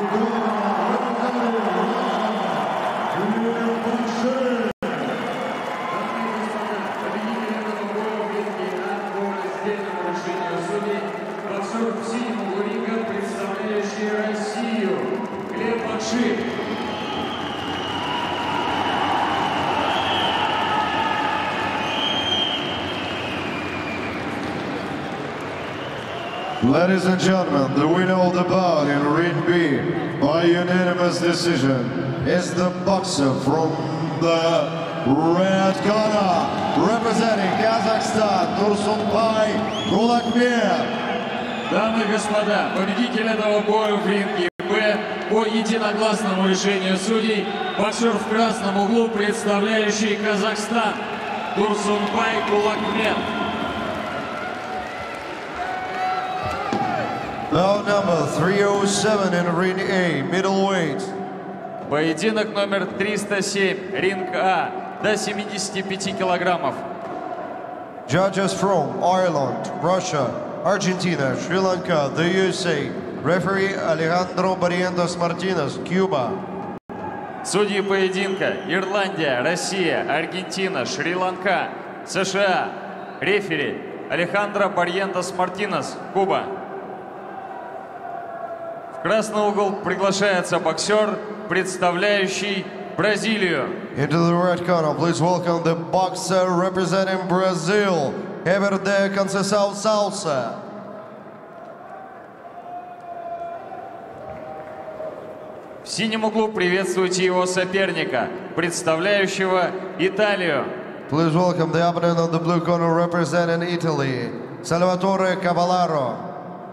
[SPEAKER 2] corner.
[SPEAKER 8] Боксер в синем углу ринга, представляющий Россию, Глеб Макшин.
[SPEAKER 2] Ladies and gentlemen, the winner of the bout in Ring B by unanimous decision is the boxer from the red corner, representing Kazakhstan, Tursunbay Kulakmev.
[SPEAKER 8] Дамы и господа, победитель этого боя в ринге Б по единогласному решению судей, боксер в красном углу, представляющий Казахстан, Турсунбай Кулакмет.
[SPEAKER 2] Bout number three oh seven in Ring A, middleweight.
[SPEAKER 1] Поединок номер триста семь, ринг А, до семидесяти пяти килограммов.
[SPEAKER 2] Judges from Ireland, Russia, Argentina, Sri Lanka, the U S A. Referee Alejandro Barrientos Martinez, Cuba.
[SPEAKER 1] Судьи поединка: Ирландия, Россия, Аргентина, Шри-Ланка, США. Рефери Алехандро Барриентос Мартинес, Куба. В красный угол приглашается боксер, представляющий Бразилию.
[SPEAKER 2] Into the red corner, please welcome the boxer representing Brazil, Everday Conceição Salsa.
[SPEAKER 1] В синем углу приветствуйте его соперника, представляющего Италию.
[SPEAKER 2] Please welcome the opponent on the blue corner representing Italy, Salvatore Cavallaro.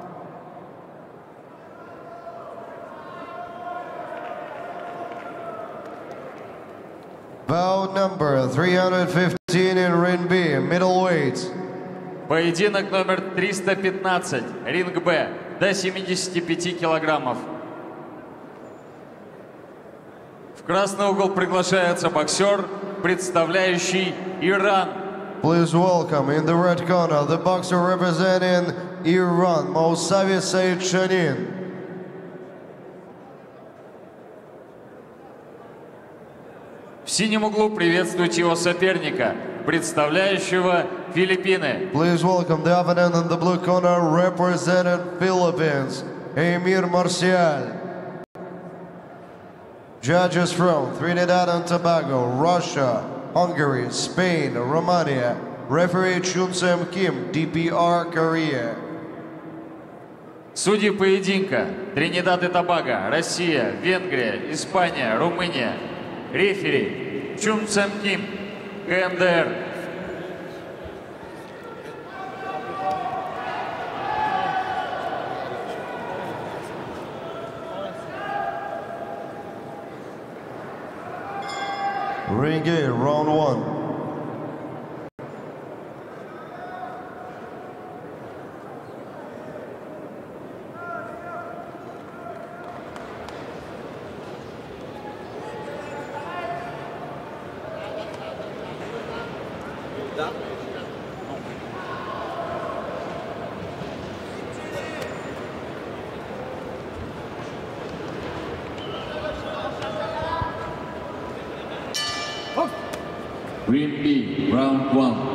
[SPEAKER 2] Bout number three hundred fifteen in Ring B, middleweight.
[SPEAKER 1] Поединок номер триста пятнадцать, ринг Б, до семидесяти пяти килограммов. В красный угол приглашается боксер, представляющий Иран.
[SPEAKER 2] Please welcome in the red corner the boxer representing Iran, Mousavi Said Shanin.
[SPEAKER 1] В синем углу приветствуйте его соперника, представляющего Филиппины.
[SPEAKER 2] Please welcome the opponent in the blue corner representing Philippines, Emir Marcial. Judges from Trinidad and Tobago, Russia, Hungary, Spain, Romania. Referee Chun Sem Kim, D P R, Korea.
[SPEAKER 1] Судьи поединка: Тринидад и Тобаго, Россия, Венгрия, Испания, Румыния. Рефери Чун Сэм Ким, ка эм дэ эр.
[SPEAKER 2] Ring A, round one.
[SPEAKER 8] Ring B, round one.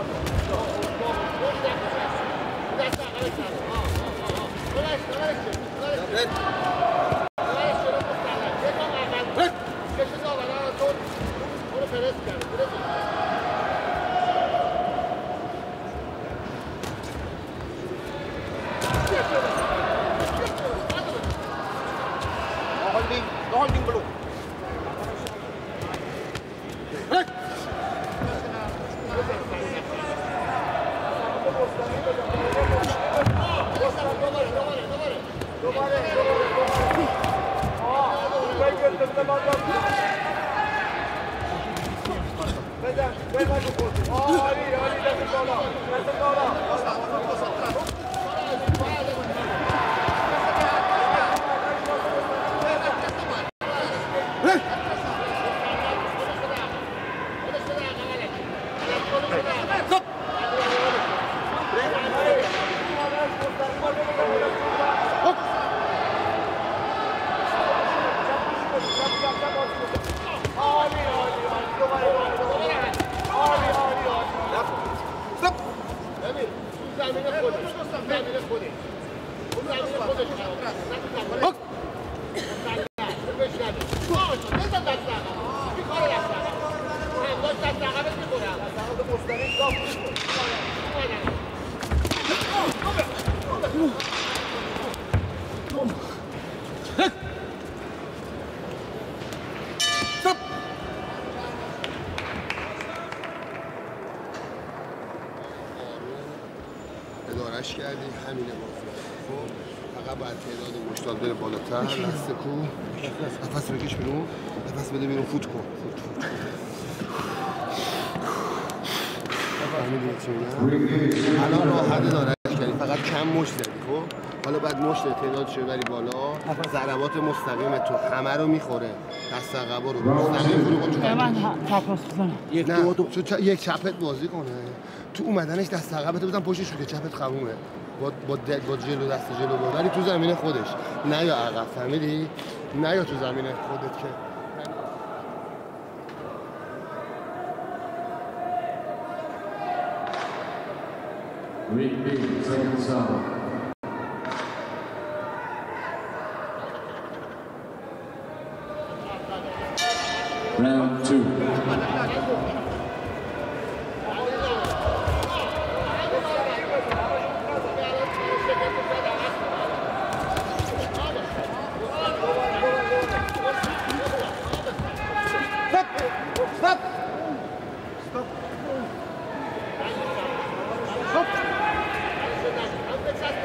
[SPEAKER 13] ادارش کردی همینه مافیا. خب فقط باید تعداد مشتاق بره بالاتر. لسته کو نفس بکش بیرون، نفس بده بیرون، فوت کن. فوت فوت فهمیدی چی میگم؟ الان راحت ادارش کردی، فقط کم مشت زدی. خب حالا بعد مشت تعدادش ببری بالا، ضربات مستقیم تو همه رو میخوره. دست عقبا رو مستقیم فرو کن. چون
[SPEAKER 9] من چپ بزنم.
[SPEAKER 13] یک دو دو چون یک چپت بازی کنه. تو اومدنش دست عقبت بزن پشتش رو که چپت خمومه. با با دل با جلو دست جلو برداری تو زمین خودش. نه یا عقب، فهمیدی؟ نه یا تو زمین خودت که
[SPEAKER 8] Repeat, second song. Round two.
[SPEAKER 13] Stop! Stop!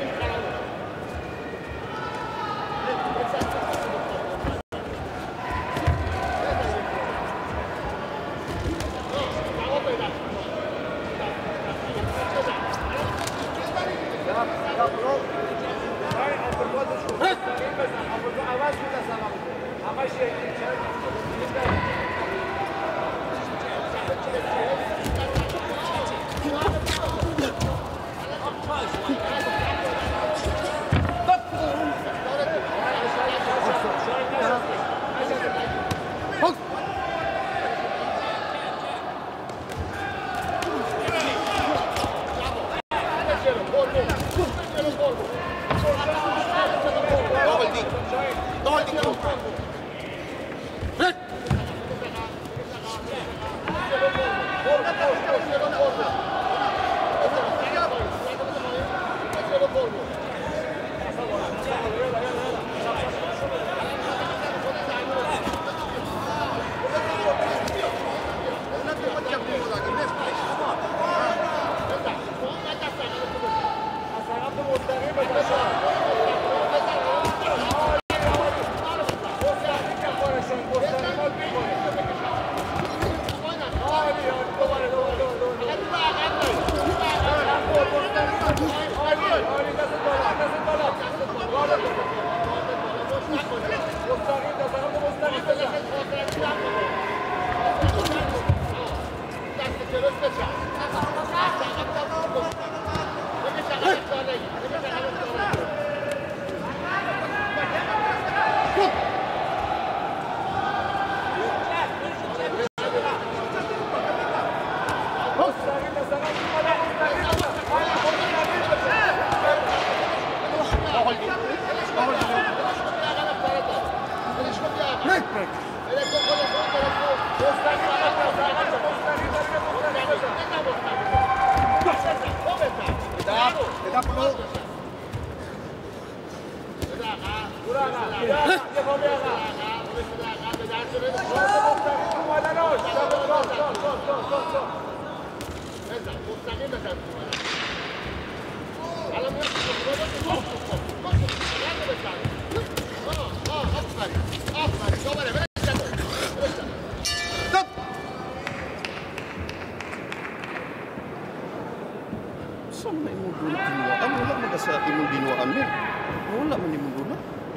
[SPEAKER 7] Saan na imong dula kinuhaan? Wala man ka sa imong ginuhaan mo. Wala man imong dula.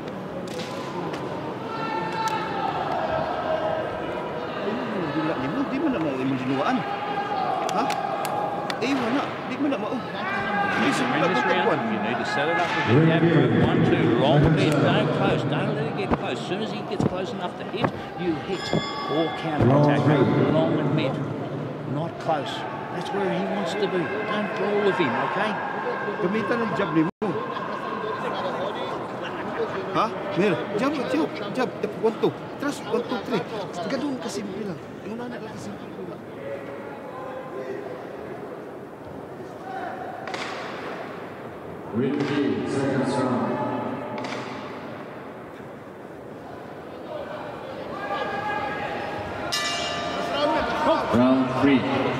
[SPEAKER 7] Imong dula nimo, di mo na mao imong ginuhaan. Ha? Eh, wala. Di mo na mao.
[SPEAKER 14] You need to set it up with the jab group. One, two, roll the bed. Don't close. Don't let it get close. As soon as he gets close enough to hit, you hit. Or counter-attack. Long and mid. Not close. That's where he wants to be. Don't brawl with him, okay?
[SPEAKER 7] Gamitan ng jab nimo. Ha? Mer, jab, jab, jab. One, two. Trust, one, two, three. Ganun kasimple lang. Yung nana ka kasimple lang.
[SPEAKER 8] Windy, second round. Round three.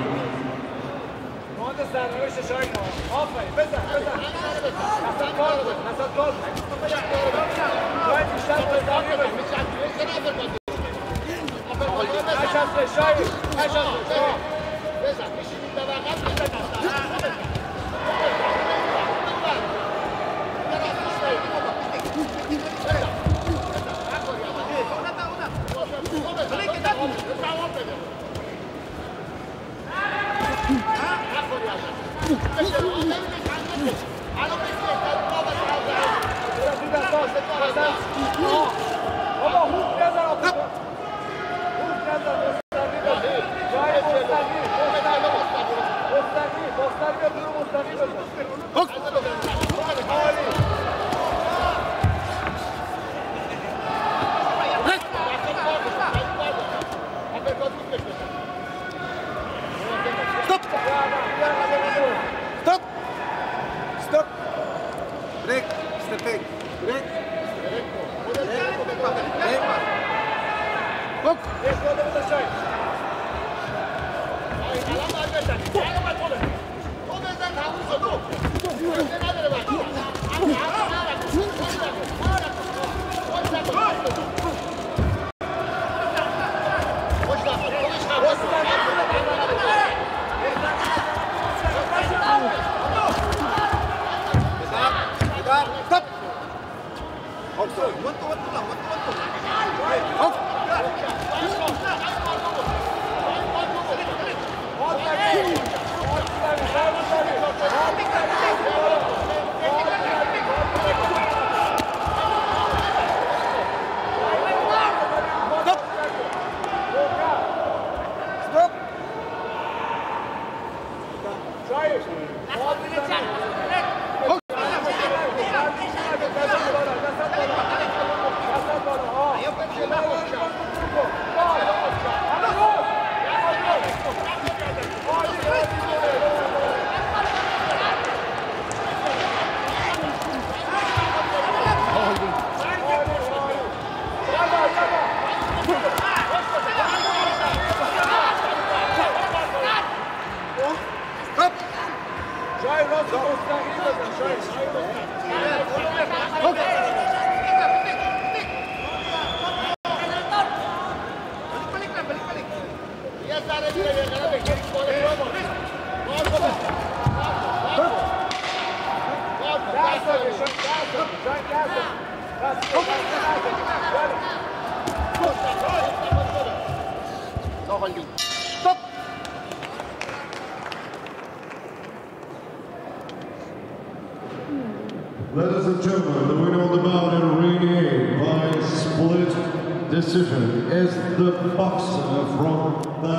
[SPEAKER 2] Ladies and gentlemen, the winner of the bout in ring A by split decision is the boxer from the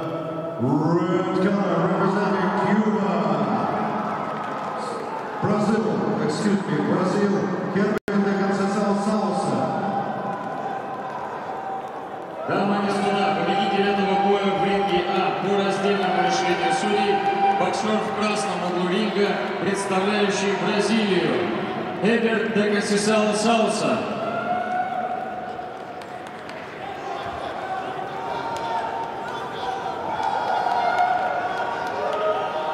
[SPEAKER 2] red corner representing Cuba, Brazil, excuse me, Brazil, Kelvin de Conceição Sousa.
[SPEAKER 8] Дамы и господа, победитель этого боя в ринге А по раздельному решению судей, боксер в красном углу ринга, представляющий Бразилию, Эберт де Conceição Sousa.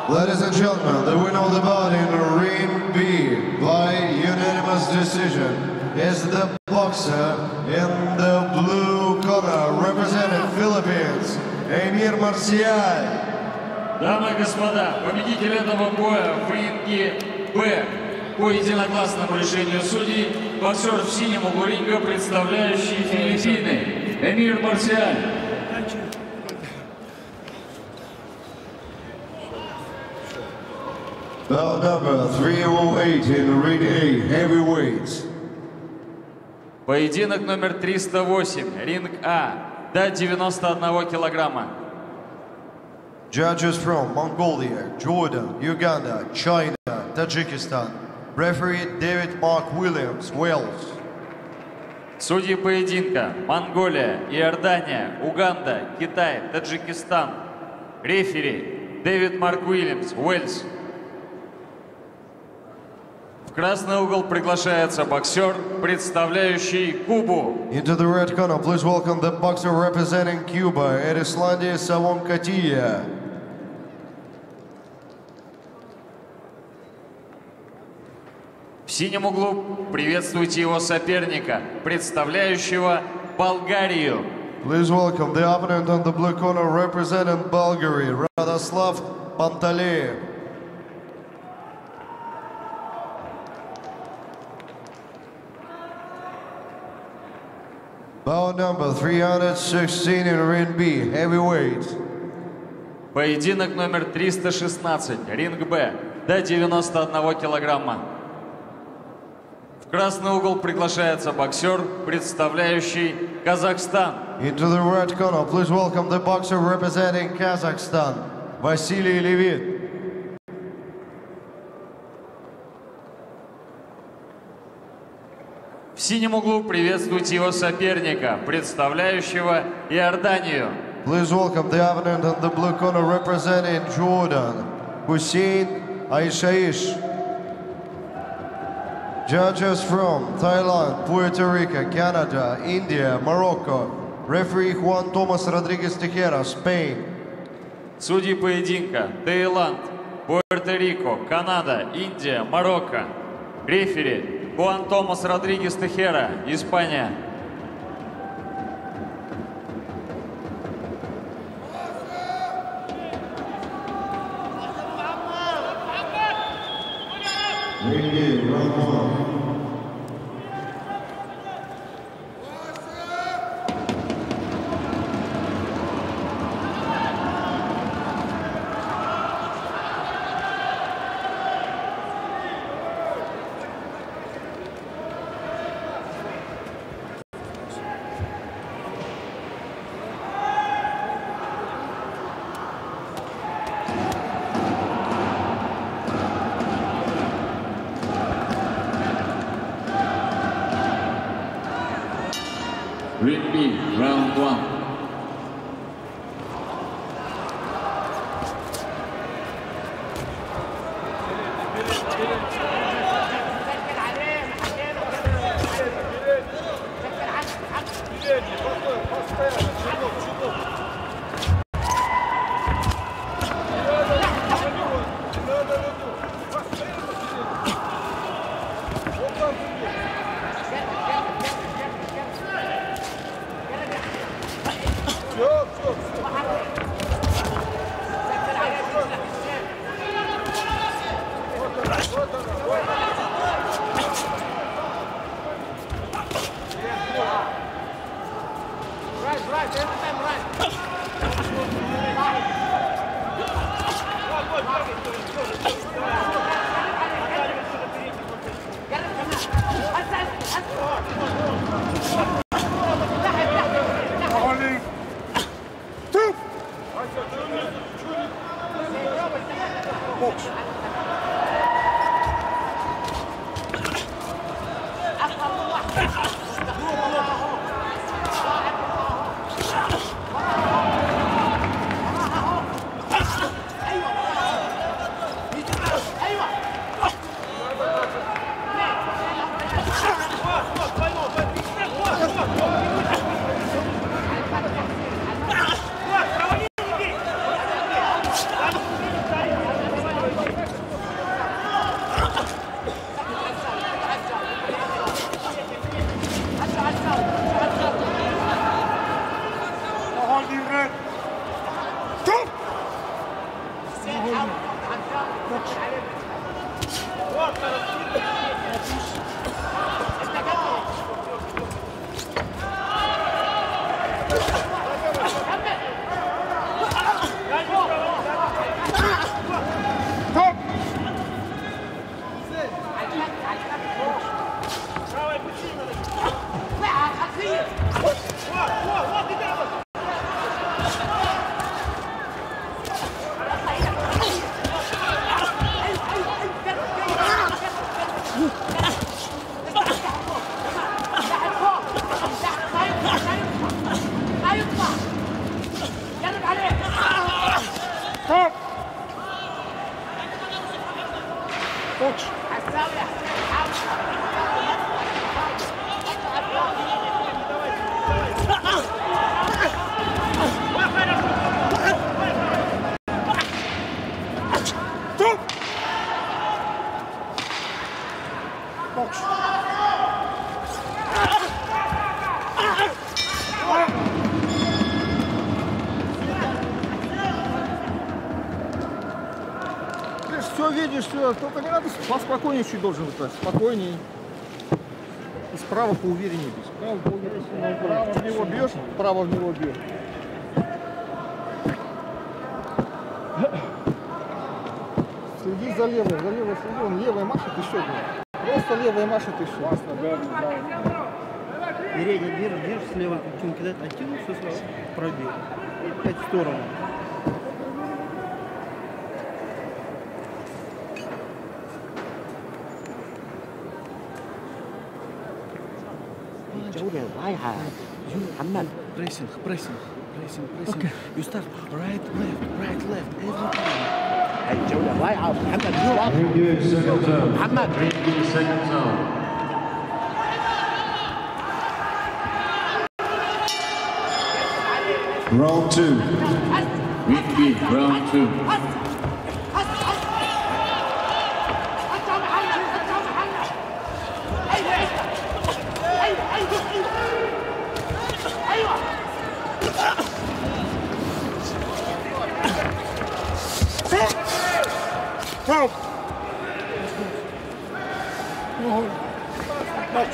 [SPEAKER 2] Ladies and gentlemen, the winner of the bout in Ring B by unanimous decision is the boxer in the blue corner, representing Philippines, Emir Marcial.
[SPEAKER 1] Дамы и господа, победитель этого боя в ринге Б по единогласному решению судей, боксер в синем углу ринга, представляющий Филиппины, Эмир Марсиаль.
[SPEAKER 2] Bout number three oh eight in Ring A, heavyweights.
[SPEAKER 1] Поединок номер триста восемь, ринг А, до девяноста одного килограмма.
[SPEAKER 2] Judges from Mongolia, Jordan, Uganda, China, Tajikistan. Referee David Mark Williams, Wales.
[SPEAKER 1] Судьи поединка: Монголия, Иордания, Уганда, Китай, Таджикистан. Рефери Дэвид Марк Уильямс, Уэльс. В красный угол приглашается боксер, представляющий Кубу.
[SPEAKER 2] Into the red corner, please welcome the boxer representing Cuba, Erislandia Savonkatiya.
[SPEAKER 1] В синем углу приветствуйте его соперника, представляющего Болгарию.
[SPEAKER 2] Please welcome the opponent on the blue corner representing Bulgaria, Radoslav Pantaleev. Bout number three hundred sixteen in Ring B, heavyweight.
[SPEAKER 1] Поединок номер триста шестнадцать, ринг Б, до девяноста одного килограмма. В красный угол приглашается боксер, представляющий Казахстан.
[SPEAKER 2] Into the red corner, please welcome the boxer representing Kazakhstan, Vasily Levit.
[SPEAKER 1] В синем углу приветствуйте его соперника, представляющего Иорданию.
[SPEAKER 2] Please welcome the opponent on the blue corner representing Jordan, Hussein Aishaish. Judges from Thailand, Puerto Rico, Canada, India, Morocco. Referee Juan Tomas Rodriguez Tejera, Spain.
[SPEAKER 1] Судьи поединка: Таиланд, Пуэрто-Рико, Канада, Индия, Марокко. Рефери Хуан Томас Родригес Техера, Испания. Ring B, round one.
[SPEAKER 3] Box.
[SPEAKER 12] Все видишь, все, только не надо, поспокойнее чуть должен быть, спокойнее. И справа поувереннее бить. Справа поувереннее. Справа в него бьешь, справа в него бьешь. Следи за левой, за левой следи, он левой машет и все. Просто левой машет и все.
[SPEAKER 15] Передний держишь, держишь слева, чем кидать, оттянул все слева, пробил. Опять в сторону.
[SPEAKER 16] الجولة ضايعة محمد.
[SPEAKER 4] Pressing, pressing, pressing, pressing. Okay. You start right, left, right, left, every time.
[SPEAKER 16] هاي الجولة ضايعة محمد. محمد.
[SPEAKER 2] Round two.
[SPEAKER 8] Windy, round two.
[SPEAKER 3] Help! No. Much.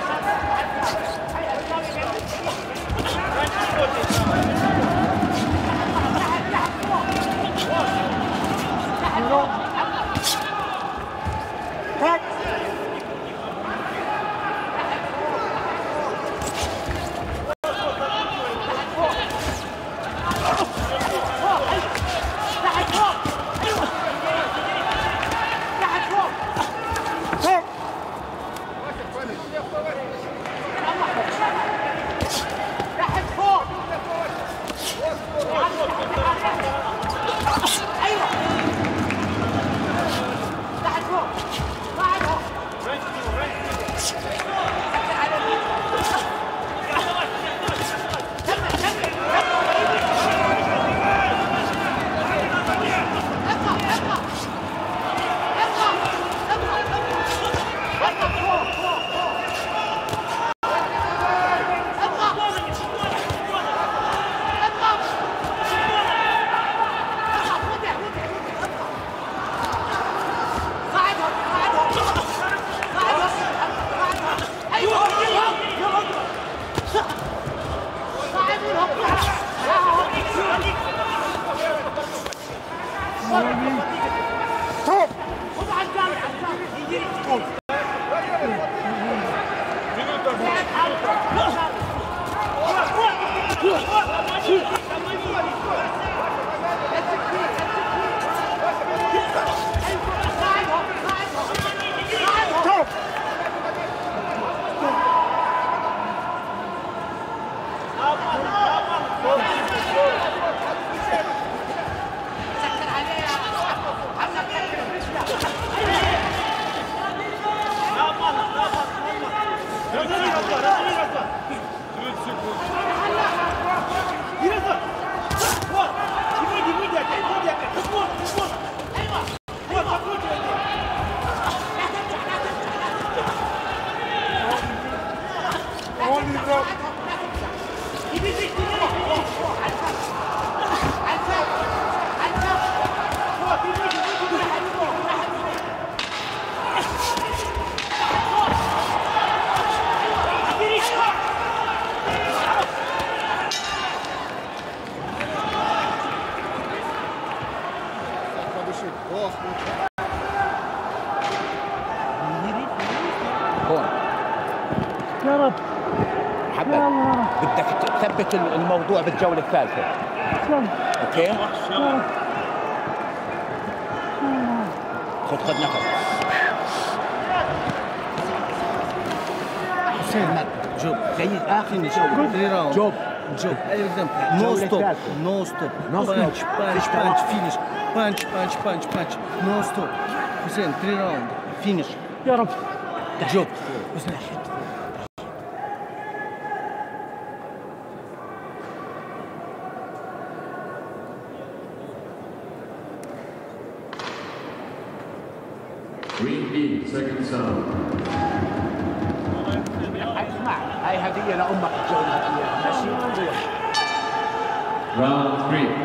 [SPEAKER 16] بدك تثبت الموضوع بالجولة الثالثة. اوكي؟ خذ خذ نفس.
[SPEAKER 4] حسين جوب جيد اخر جوب جوب جوب نو ستوب نو ستوب بانش بانش بانش فينيش بانش بانش بانش بانش نو ستوب
[SPEAKER 15] Hussein, three round. Finish.
[SPEAKER 9] Ya Rab.
[SPEAKER 15] Job. Hussein.
[SPEAKER 8] Green B, second sound.
[SPEAKER 16] هاي هدية لأمك الجولة هدية ماشي ونروح.
[SPEAKER 8] Round three.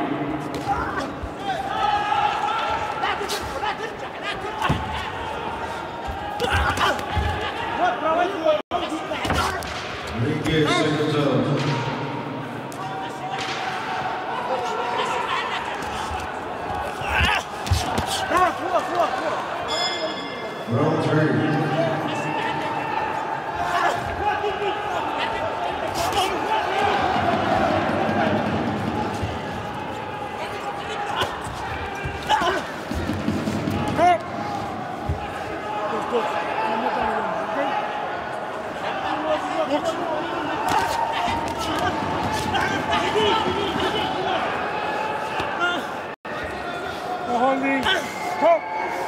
[SPEAKER 2] Round three.
[SPEAKER 9] Holding. Stop.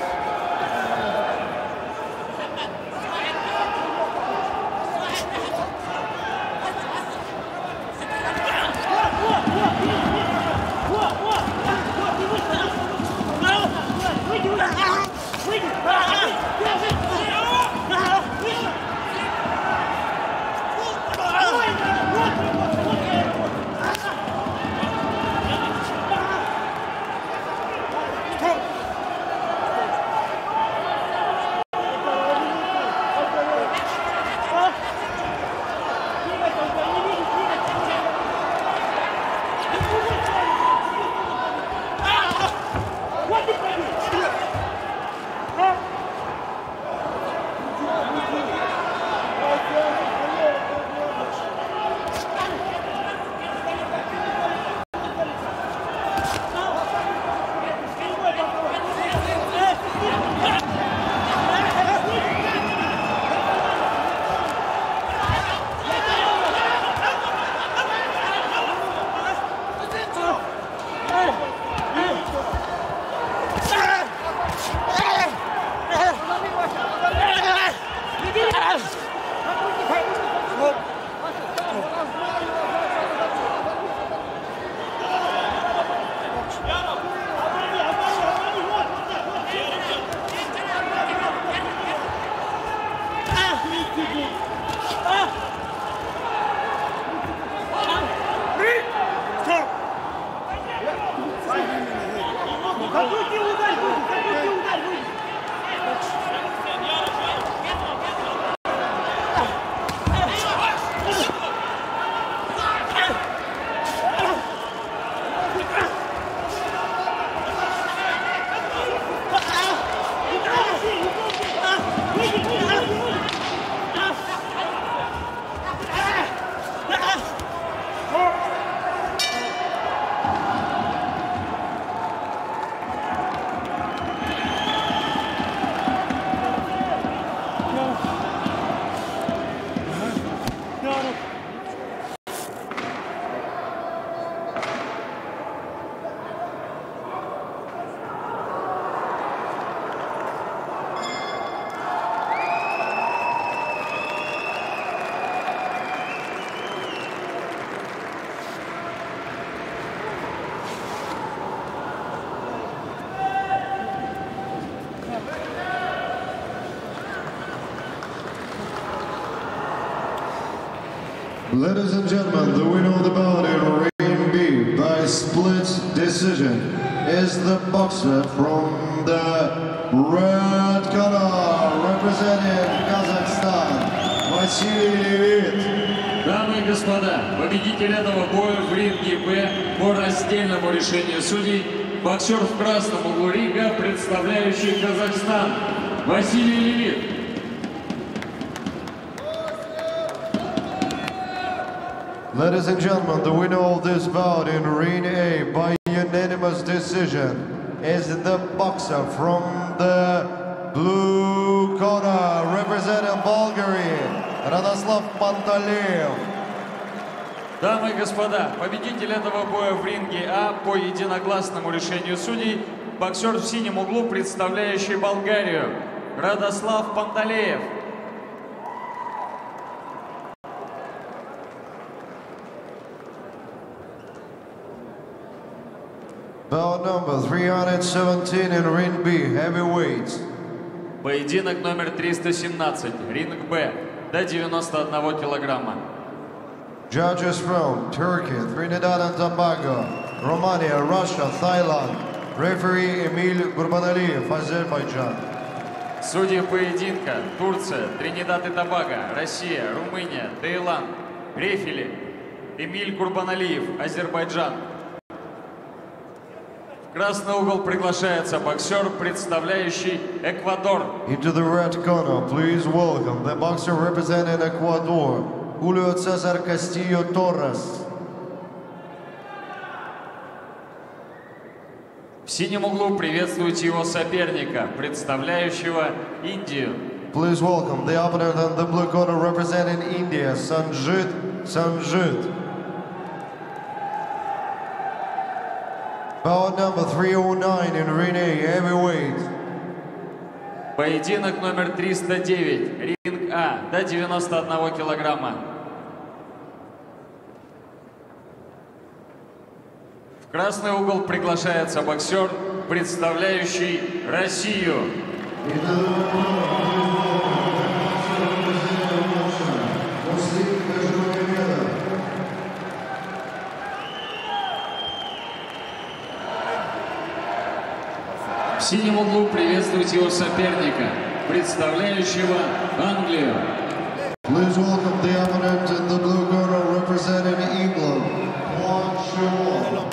[SPEAKER 2] Ladies and gentlemen, the winner of the bout in Ring B by split decision is the boxer from the red corner, representing Kazakhstan, Vasiliy Levit.
[SPEAKER 8] Дамы и господа, победитель этого боя в ринге Б по раздельному решению судей, боксер в красном углу ринга, представляющий Казахстан, Василий Левит.
[SPEAKER 2] Ladies and gentlemen, the winner of this bout in Ring A by unanimous decision is the boxer from the blue corner, representing Bulgaria, Radoslav Pantalev.
[SPEAKER 1] Дамы и господа, победитель этого боя в ринге А по единогласному решению судей, боксер в синем углу, представляющий Болгарию, Радослав Панталеев.
[SPEAKER 2] Bout number three hundred seventeen in Ring B, heavyweights.
[SPEAKER 1] Поединок номер триста семнадцать, ринг Б, до девяноста одного килограмма.
[SPEAKER 2] Judges from Turkey, Trinidad and Tobago, Romania, Russia, Thailand. Referee Emil Gurbanaliyev, Azerbaijan.
[SPEAKER 1] Судьи поединка: Турция, Тринидад и Тобаго, Россия, Румыния, Таиланд. Рефери Эмиль Гурбаналиев, Азербайджан. В красный угол приглашается боксер, представляющий Эквадор.
[SPEAKER 2] Into the red corner, please welcome the boxer representing Ecuador, Julio Cesar Castillo Torres.
[SPEAKER 1] В синем углу приветствуйте его соперника, представляющего Индию.
[SPEAKER 2] Please welcome the opponent in the blue corner representing India, Sanjit Sanjit. Bout number three oh nine in Ring A, heavyweight.
[SPEAKER 1] Поединок номер триста девять, ринг А, до девяноста одного килограмма. В красный угол приглашается боксер, представляющий Россию. В синем углу приветствуйте его соперника, представляющего Англию.
[SPEAKER 2] Please welcome the opponent in the blue corner representing England, Juan Shaw.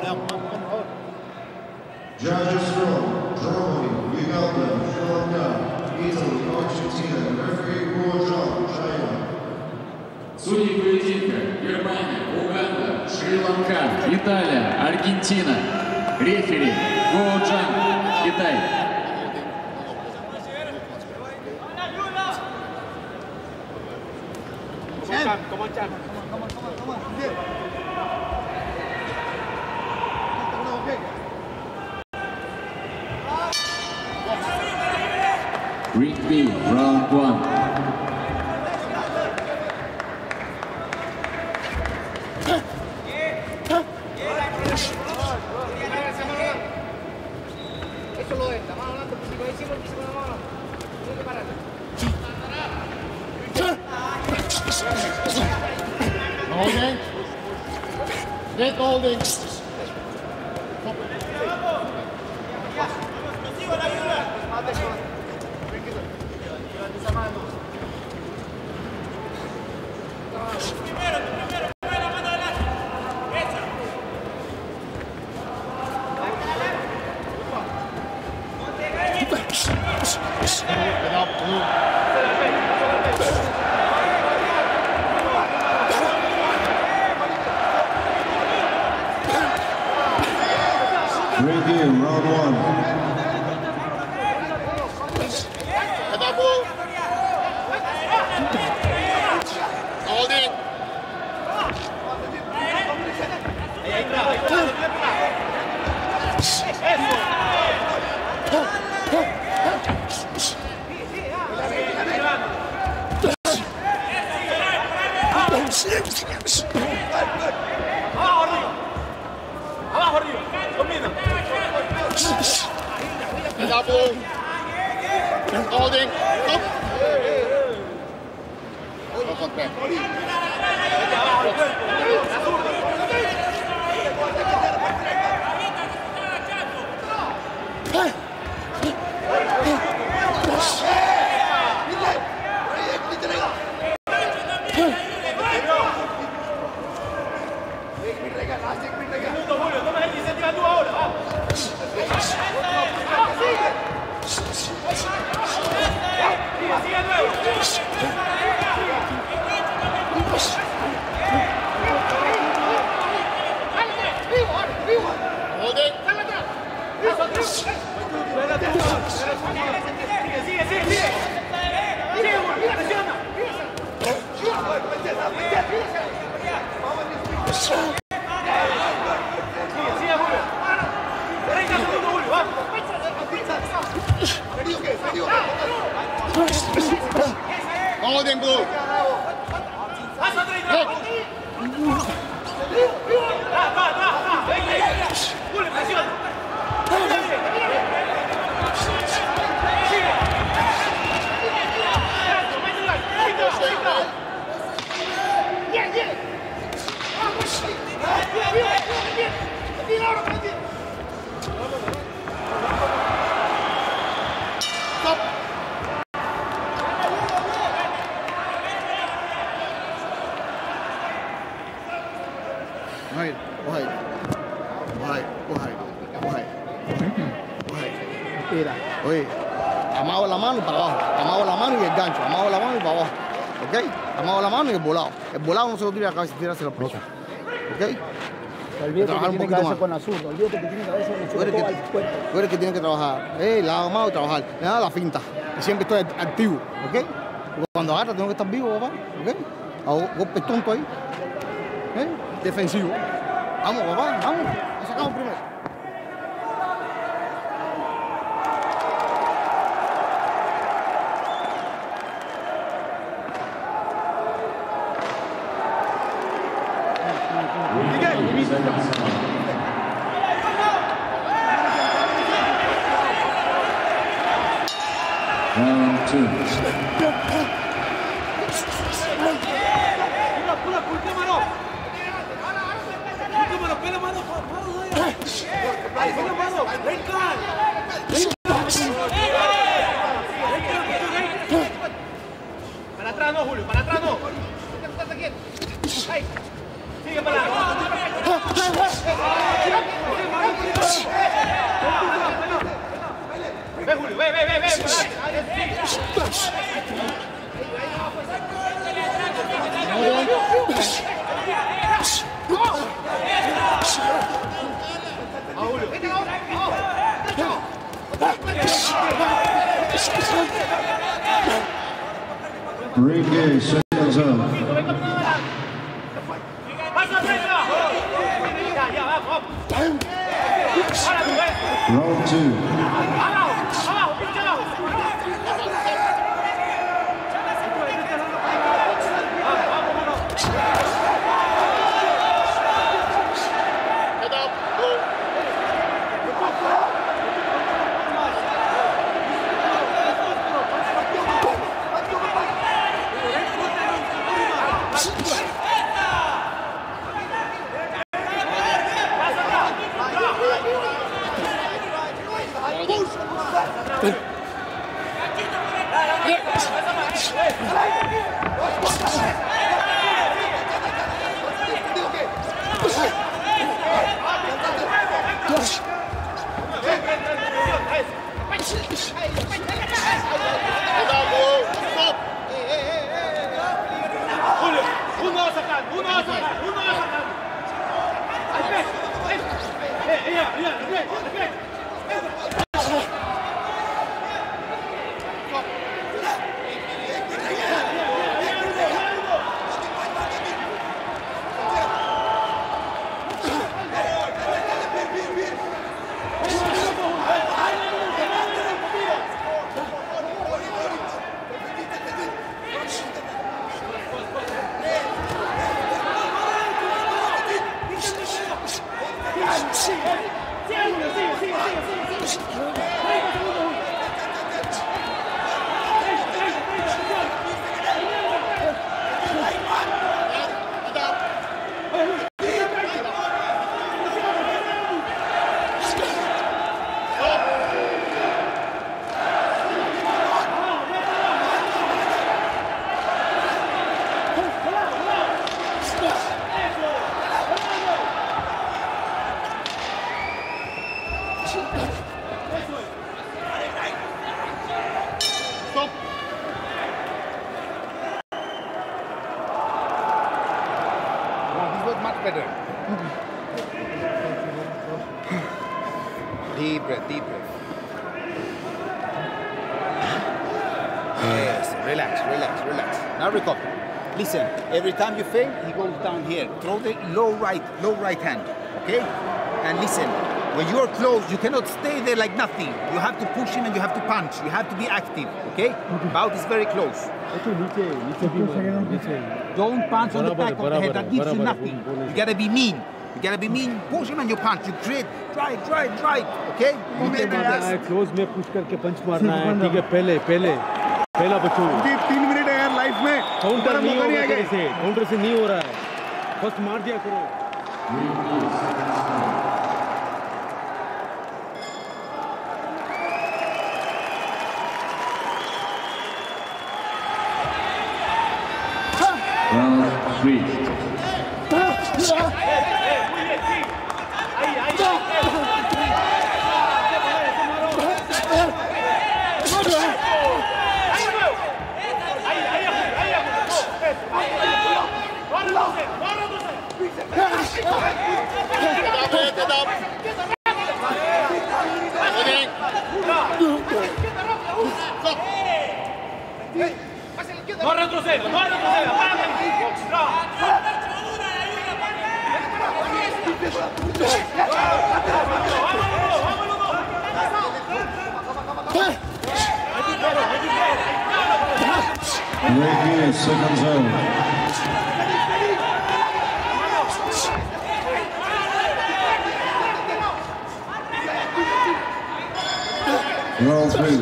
[SPEAKER 2] Judges from Germany, Uganda, Sri Lanka, Italy, Argentina, referee Guojian, China.
[SPEAKER 1] Судьи поединка: Германия, Уганда, Шри-Ланка, Италия, Аргентина. Рефери Гуоджан, Китай.
[SPEAKER 10] Come on, Chan. Come on, come on, come on, come on.
[SPEAKER 1] Ring B, round one.
[SPEAKER 10] Holding. Get holding.
[SPEAKER 2] Great game, round one.
[SPEAKER 10] Holding. Double. Holding. Up.
[SPEAKER 7] Golden Glove. Wahid, Wahid, Wahid, Wahid, Wahid, Wahid. Mira. Oye, amado la mano para abajo, amado la mano y el gancho, amado la mano y para abajo. ¿Ok? Amado la mano y el volado. El volado no se lo tira a la cabeza, tira hacia la pecho. ¿Ok?
[SPEAKER 9] Olvídate que tiene cabeza con azul, olvídate que tiene cabeza con azul.
[SPEAKER 7] Tú eres, que, tú eres que tiene que trabajar. Eh, la amado y trabajar. Le da la finta. Y siempre estoy activo. ¿Ok? Porque cuando agarra tengo que estar vivo, papá. ¿Ok? Hago golpes tontos ahí. ¿Eh? Defensivo. Vamos, papá, vamos. Lo sacamos primero.
[SPEAKER 8] Round two.
[SPEAKER 10] Para atrás no, Julio, para atrás no. Ay, sigue para atrás. Ve, Julio, ve, ve, ve, ve.
[SPEAKER 2] Ring seconds up. Round two.
[SPEAKER 6] Deep breath, deep breath. Yes, relax, relax, relax. Now recover. Listen, every time you fail, he goes down here. Throw the low right, low right hand, okay? And listen,
[SPEAKER 7] When you're close, you cannot stay there like nothing. You have to push him and you have to punch. You have to be active, okay? Bout is very close. Don't punch on the back of the head. That gives you nothing. You gotta be mean. You gotta be mean. Push him and you punch. You create. Try, try, try. Okay? You may do this.
[SPEAKER 4] Close में push करके punch मारना है. ठीक है पहले पहले पहला बच्चों.
[SPEAKER 7] तीन मिनट है यार लाइफ में.
[SPEAKER 4] काउंटर नहीं हो रहा है से. काउंटर से नहीं हो रहा है. बस मार दिया करो.
[SPEAKER 8] Round three.
[SPEAKER 10] No retroceda, no retroceda,
[SPEAKER 2] Right here, second zone. Round three.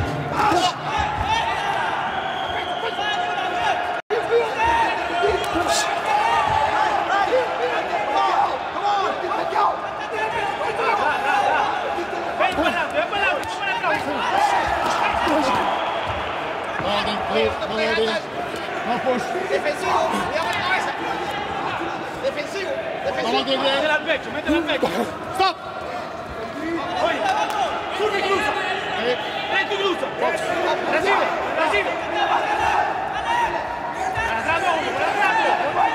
[SPEAKER 10] No push. Defensivo, cuidado con la cabeza. Defensivo, defensivo. Métela al pecho, métela al pecho. Stop. Oye, surge y cruza. Vete y cruza. Recibe, recibe. Atrás uno, por atrás uno.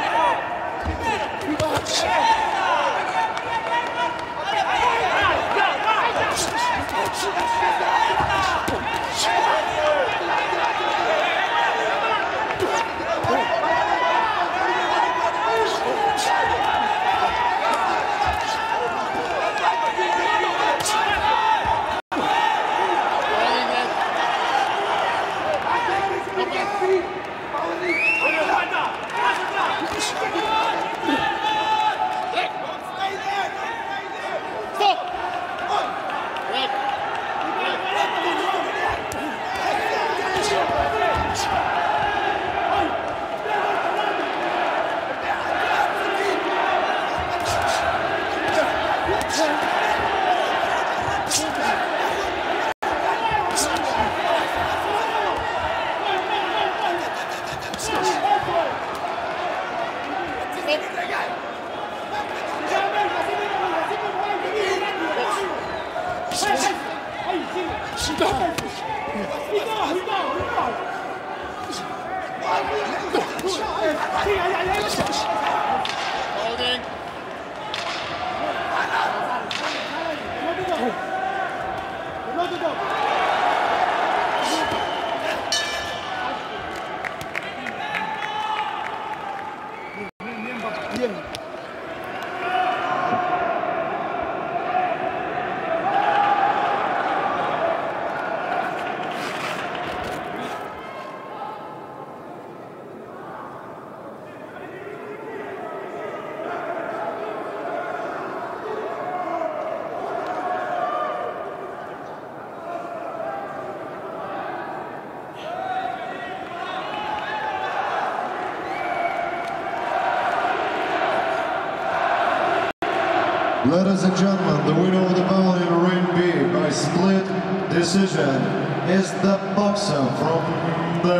[SPEAKER 2] Ladies and gentlemen, the winner of the bout in ring B by split decision is the boxer from the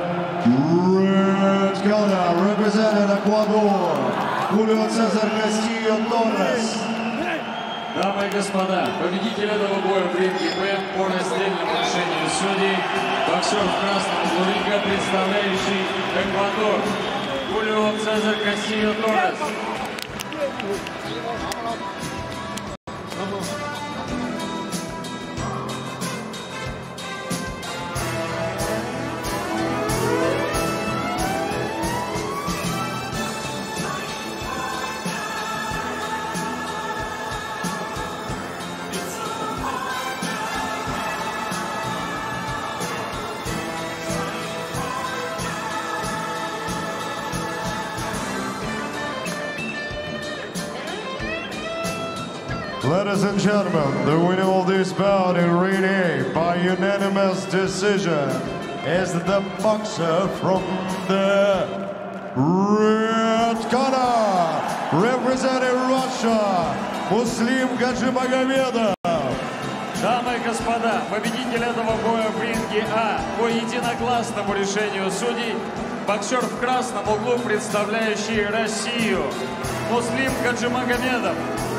[SPEAKER 2] red corner, representing Ecuador, Julio Cesar Castillo Torres.
[SPEAKER 1] Дамы и господа, победитель этого боя в ринге Б по раздельному решению судей, боксер в красном углу ринга, представляющий Эквадор, Julio Cesar Castillo Torres.
[SPEAKER 2] Ladies and gentlemen, the winner of this bout in Ring A by unanimous decision is the boxer from the red corner, representing Russia, Muslim Гаджимагомедов.
[SPEAKER 1] Дамы и господа, победитель этого боя в ринге А по единогласному решению судей, боксер в красном углу, представляющий Россию, Муслим Гаджимагомедов.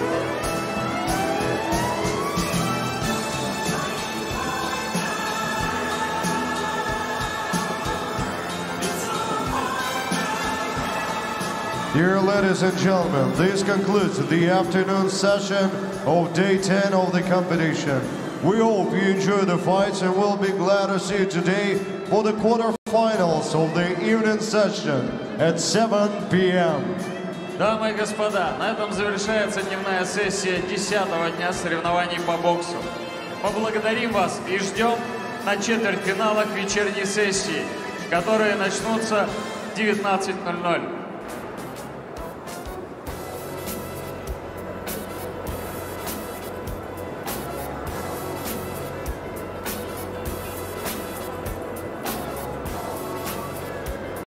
[SPEAKER 2] Dear ladies and gentlemen, this concludes the afternoon session of day ten of the competition. We hope you enjoy the fights and we'll be glad to see you today for the quarterfinals of the evening session at seven p m
[SPEAKER 1] Дамы и господа, на этом завершается дневная сессия десятого дня соревнований по боксу. Поблагодарим вас и ждем на четвертьфиналах вечерней сессии, которые начнутся в девятнадцать ноль ноль.